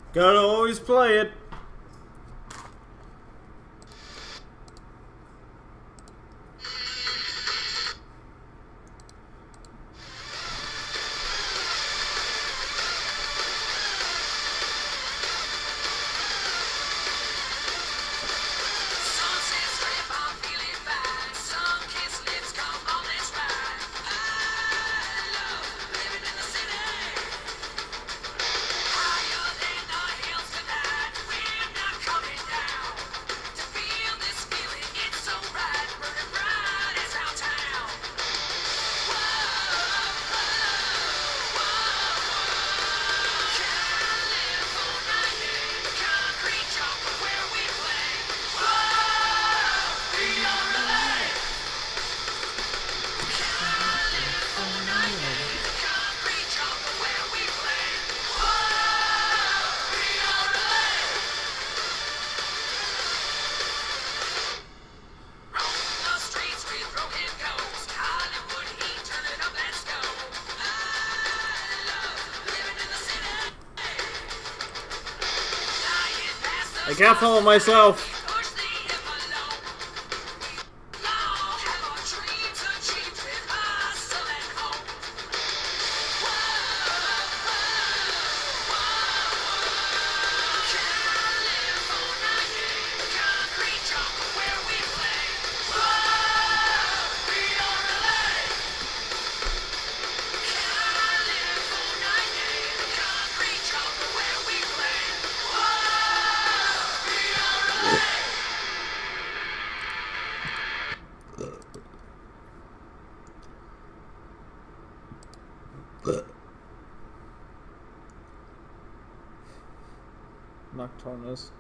Gotta always play it. I can't follow myself. Nocturnus.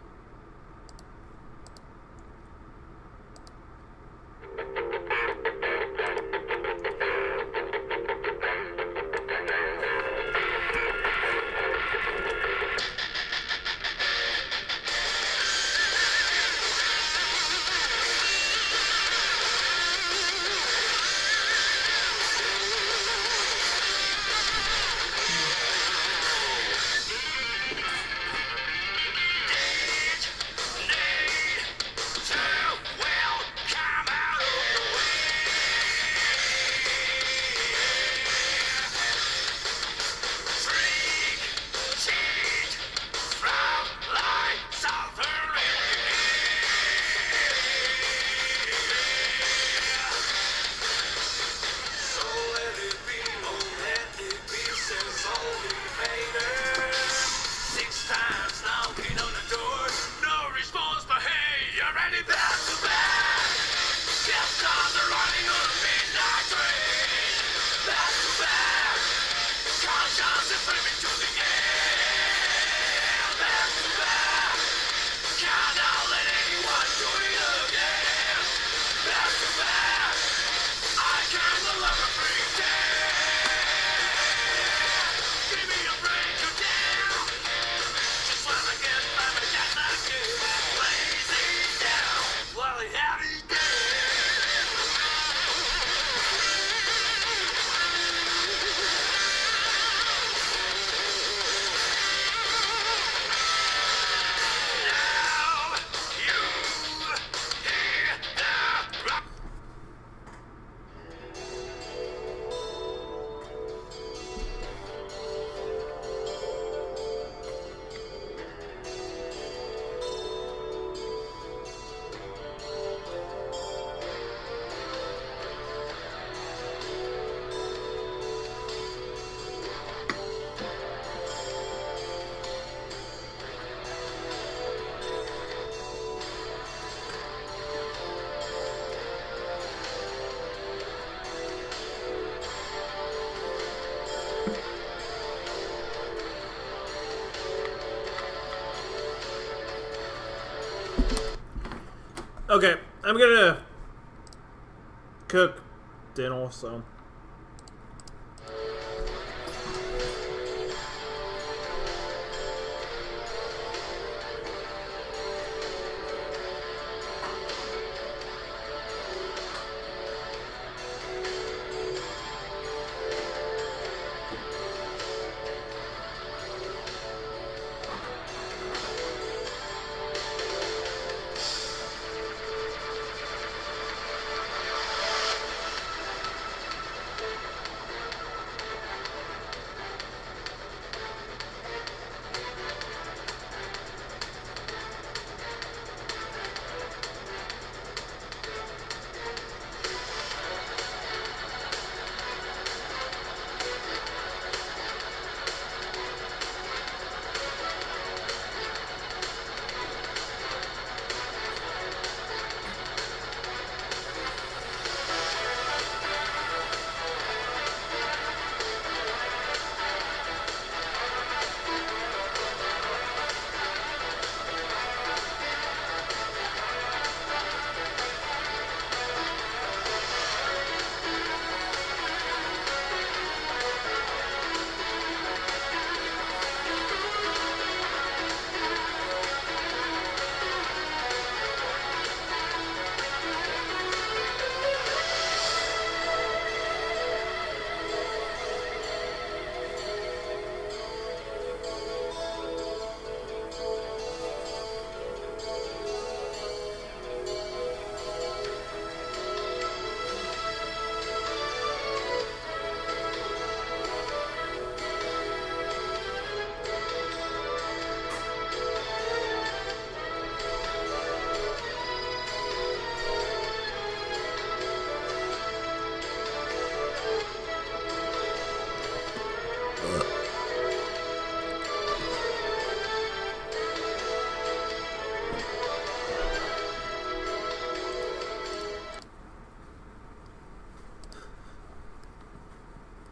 Okay, I'm gonna cook dinner, so.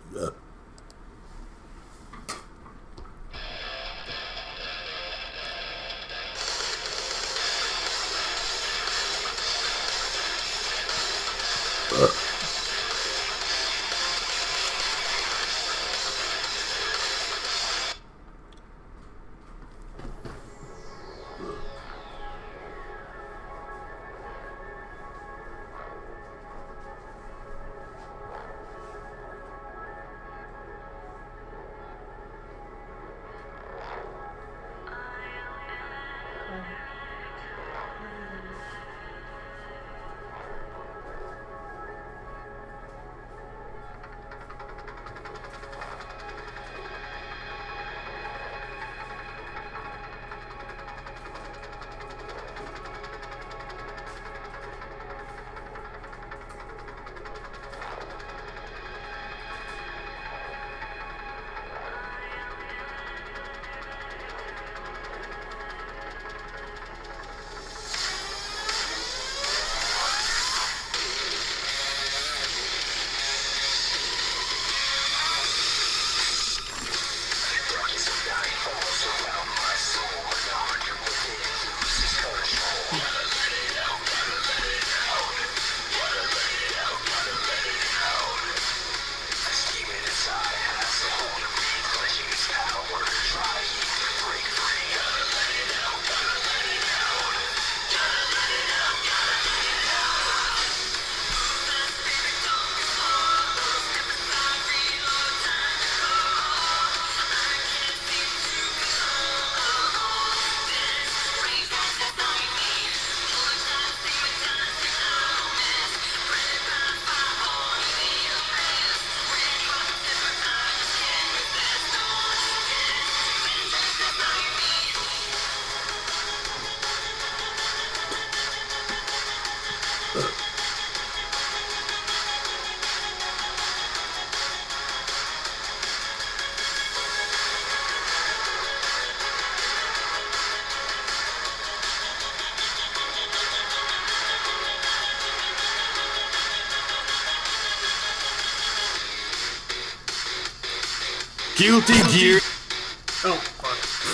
Guilty Gear. Oh, fuck.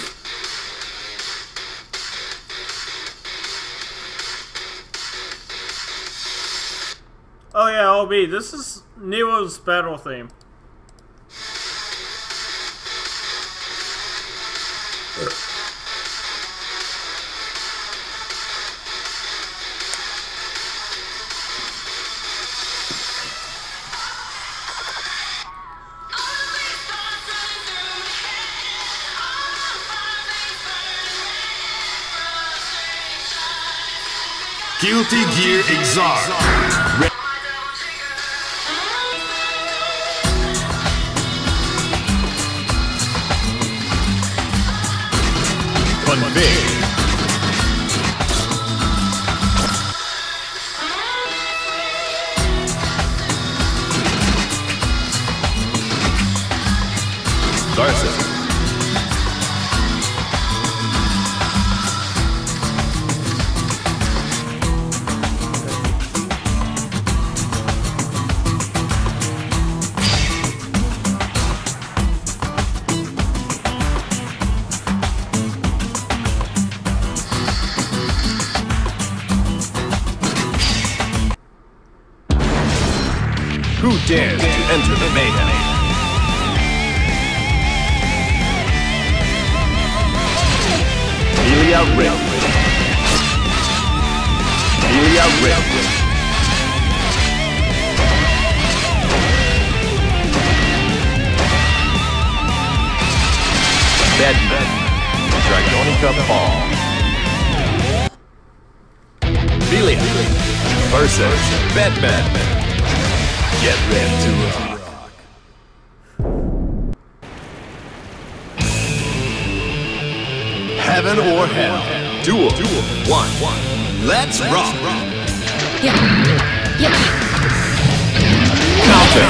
Oh yeah, OB, this is Newo's battle theme. Guilty Gear Exar. Convict. Garza. Who dares to enter the mayhem? Ilya Rip. Ilya Rip. Bedman. Dragonica Ball. Ilya versus Bedman. Get ready to rock. Heaven or hell. Duel. 1. Let's rock. Yeah. Counter.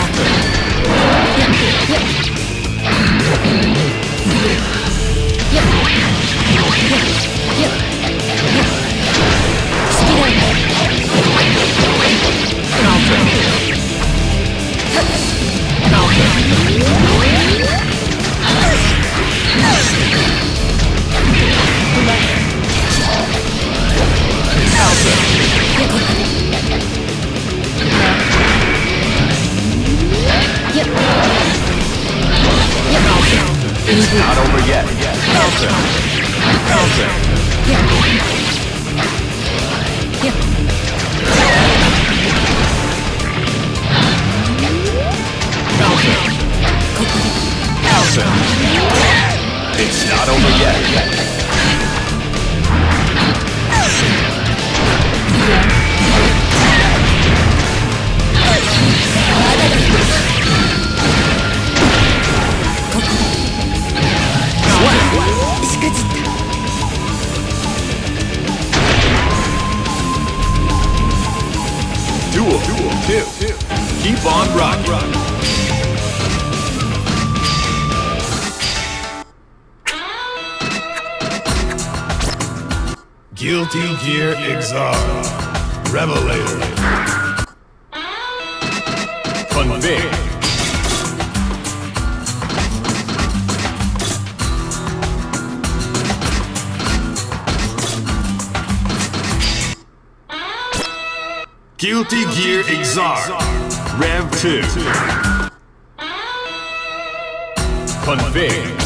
Counter. It's not over yet. Counter. Counter. Counter. Counter. It's not over yet. Duel. Two. Keep on rocking. Guilty Gear Exalt. Revelator. Convict. Guilty Gear Exalt. Rev 2. Convict.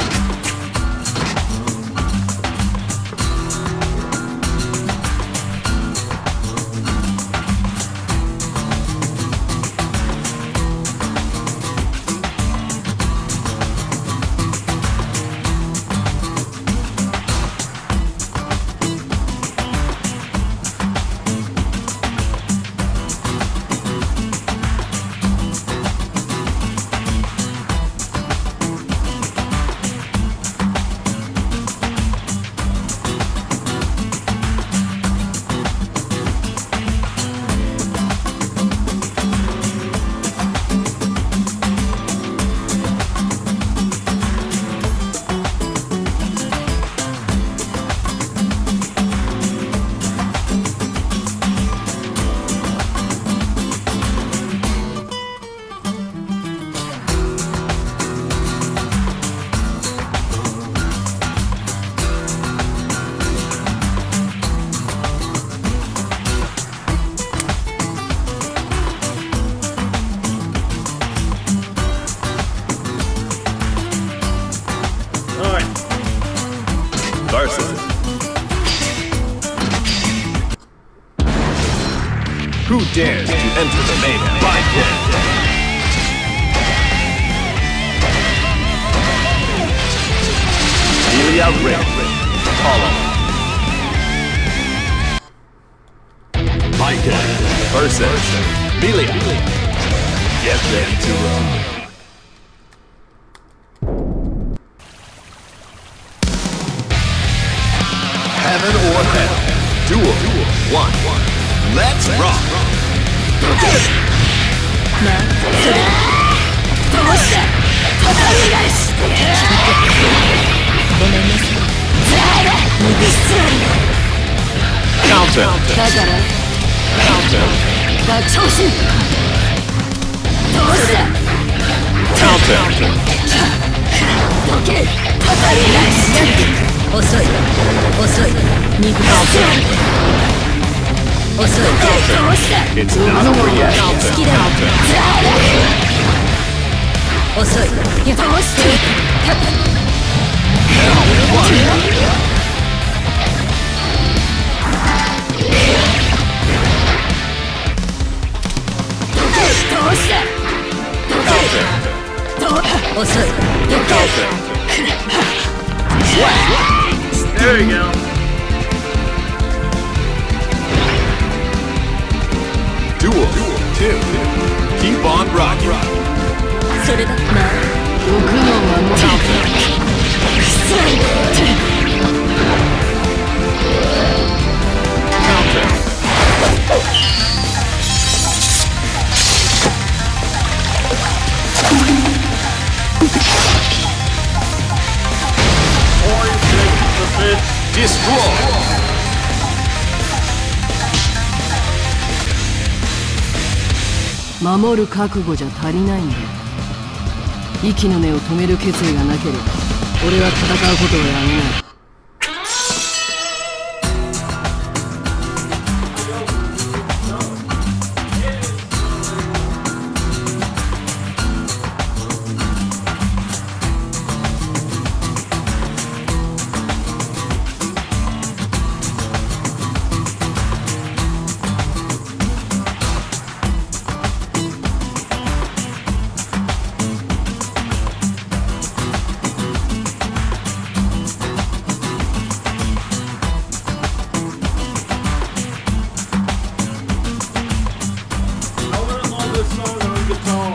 Versus. Who dares to enter the main fight pit? Delia Ring. Apollo. Micah versus Melia. Get ready to roll. Heaven or hell. Duel. 1. Let's rock. Counter. Counter. It's not over yet. There we go. Duel. 2. Keep on rocking. Destroy. 守る覚悟じゃ足りないんだ。息の根を止める決意がなければ俺は戦うことをやめない。 guitar.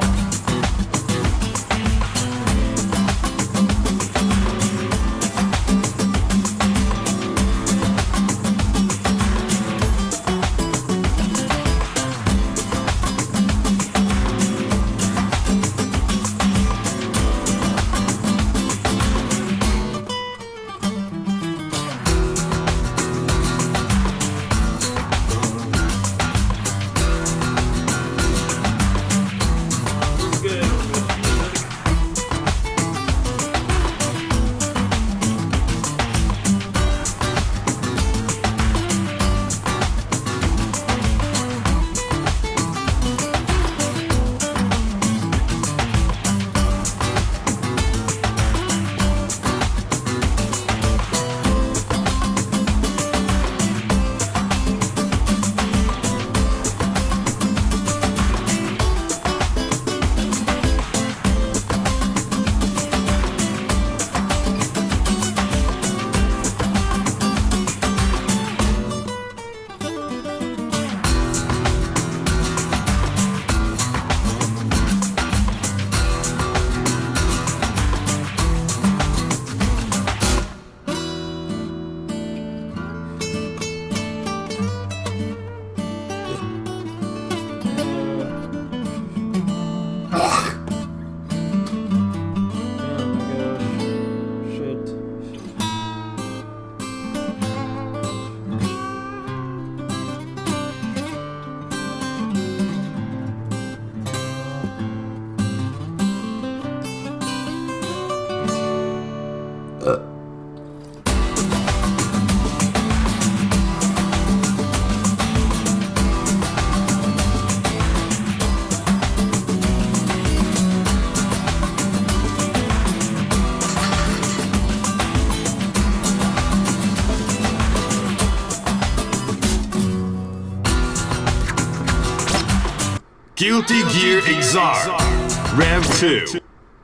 Guilty Gear Xrd, Rev 2.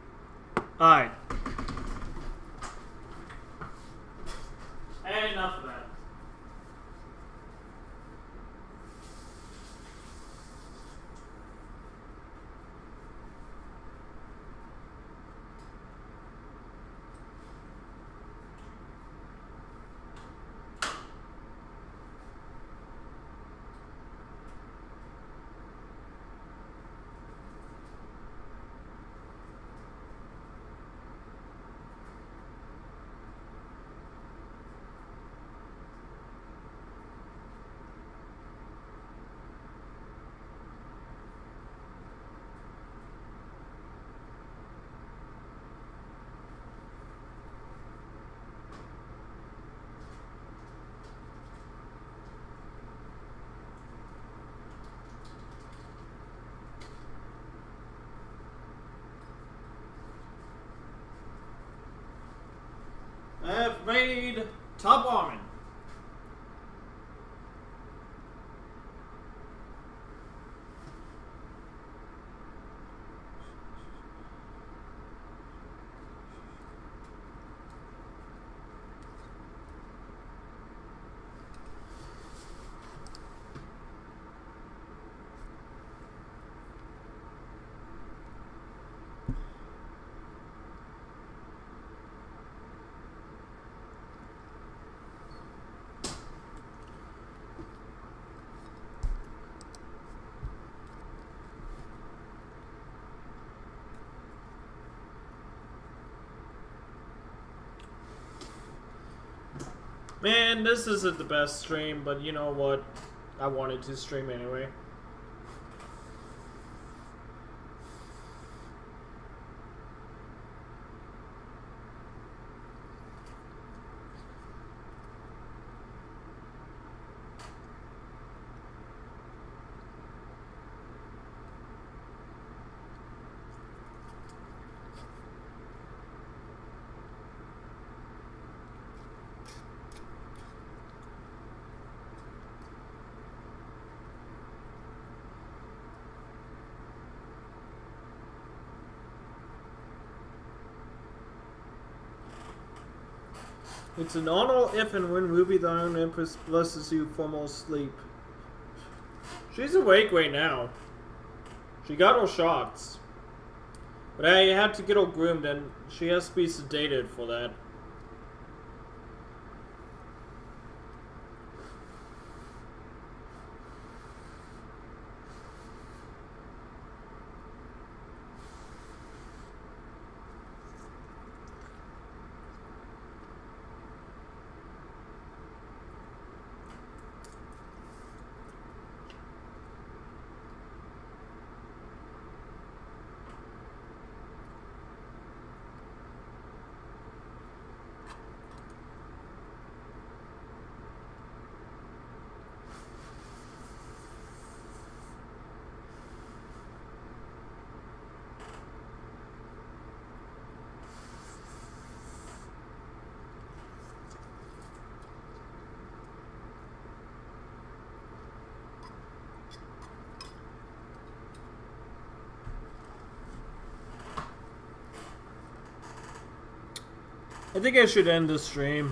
Alright. Enough of that. I've made Top Ramen. Man, this isn't the best stream, but you know what? I wanted to stream anyway. It's an honor if and when Ruby the Iron Empress blesses you from all sleep. She's awake right now. She got all shots. But I had to get all groomed and she has to be sedated for that. I think I should end the stream.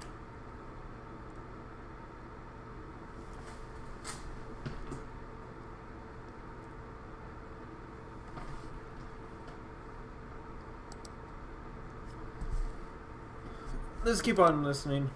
Let's keep on listening.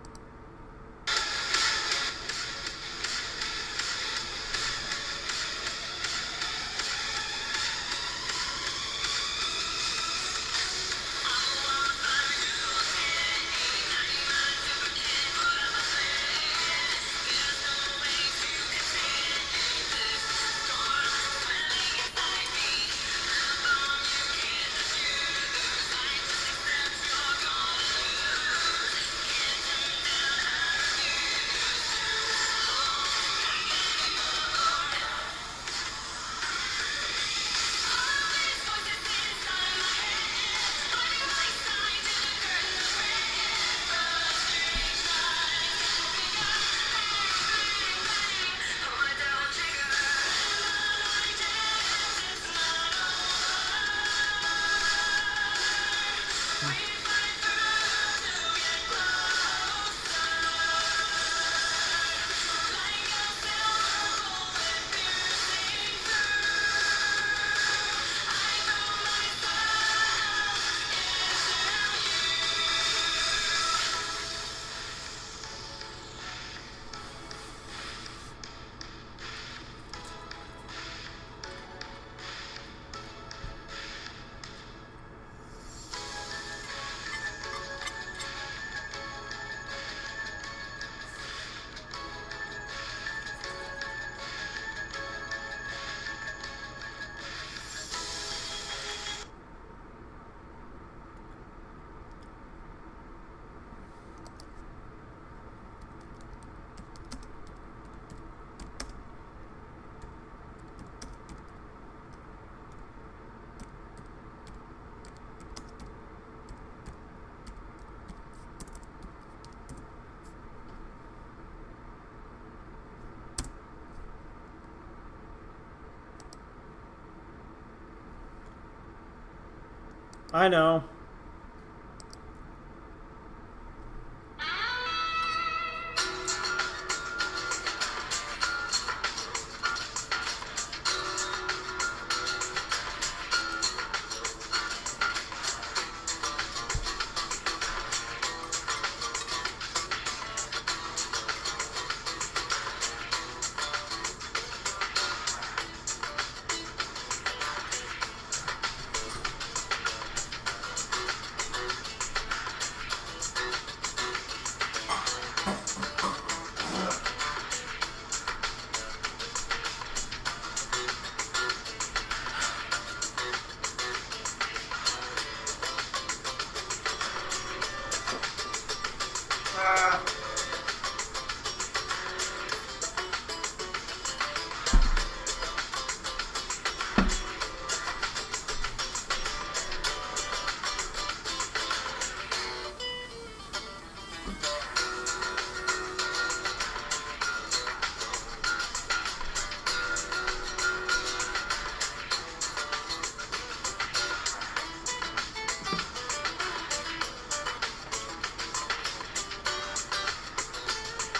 I know.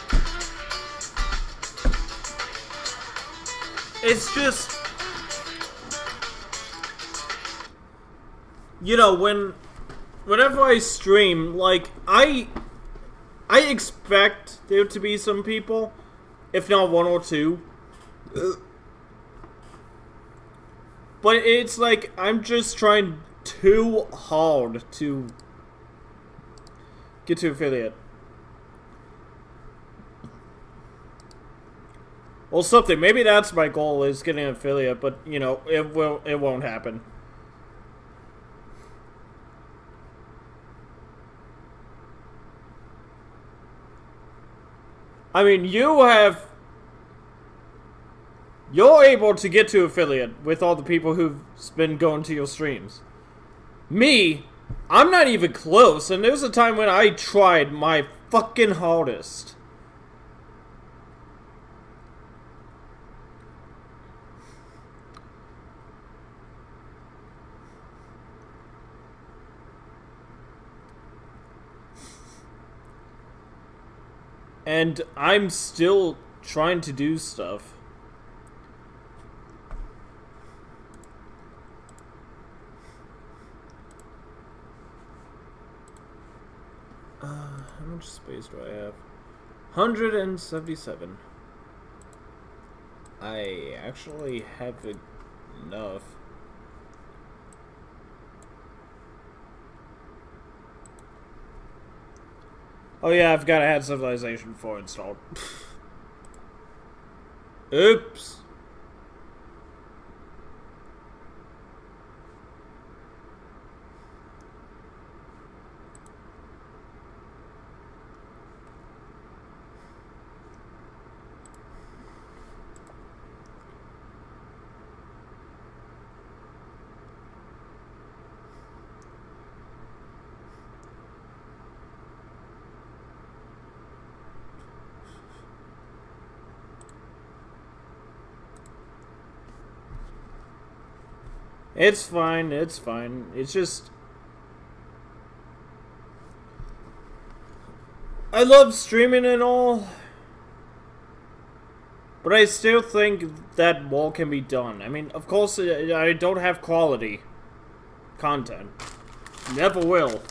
It's just you know, whenever I stream, like, I expect there to be some people, if not one or two. But it's like, I'm just trying too hard to get to affiliate. Well, something. Maybe that's my goal, is getting an affiliate, but, you know, it won't happen. I mean, you're able to get to affiliate with all the people who've been going to your streams. Me, I'm not even close, and there was a time when I tried my fucking hardest. And I'm still trying to do stuff. How much space do I have? 177. I actually have enough. Oh yeah, I've got to have Civilization 4 installed. Oops. It's fine, it's fine. It's just... I love streaming and all, but I still think that more can be done. I mean, of course, I don't have quality content. Never will.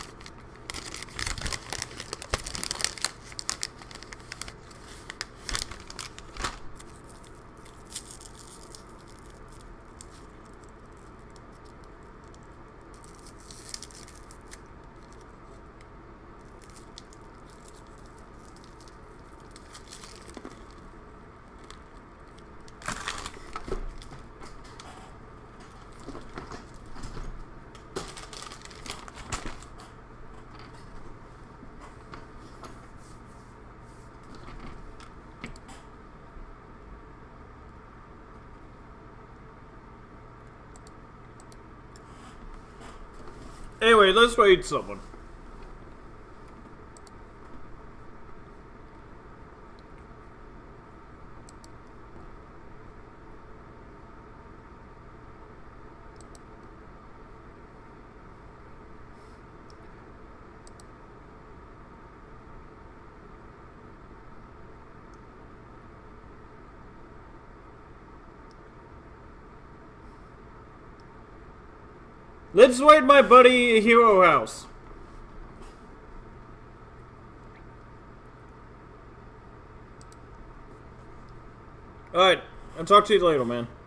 Anyway, let's raid someone. Let's raid my buddy Hero House. Alright, I'll talk to you later, man.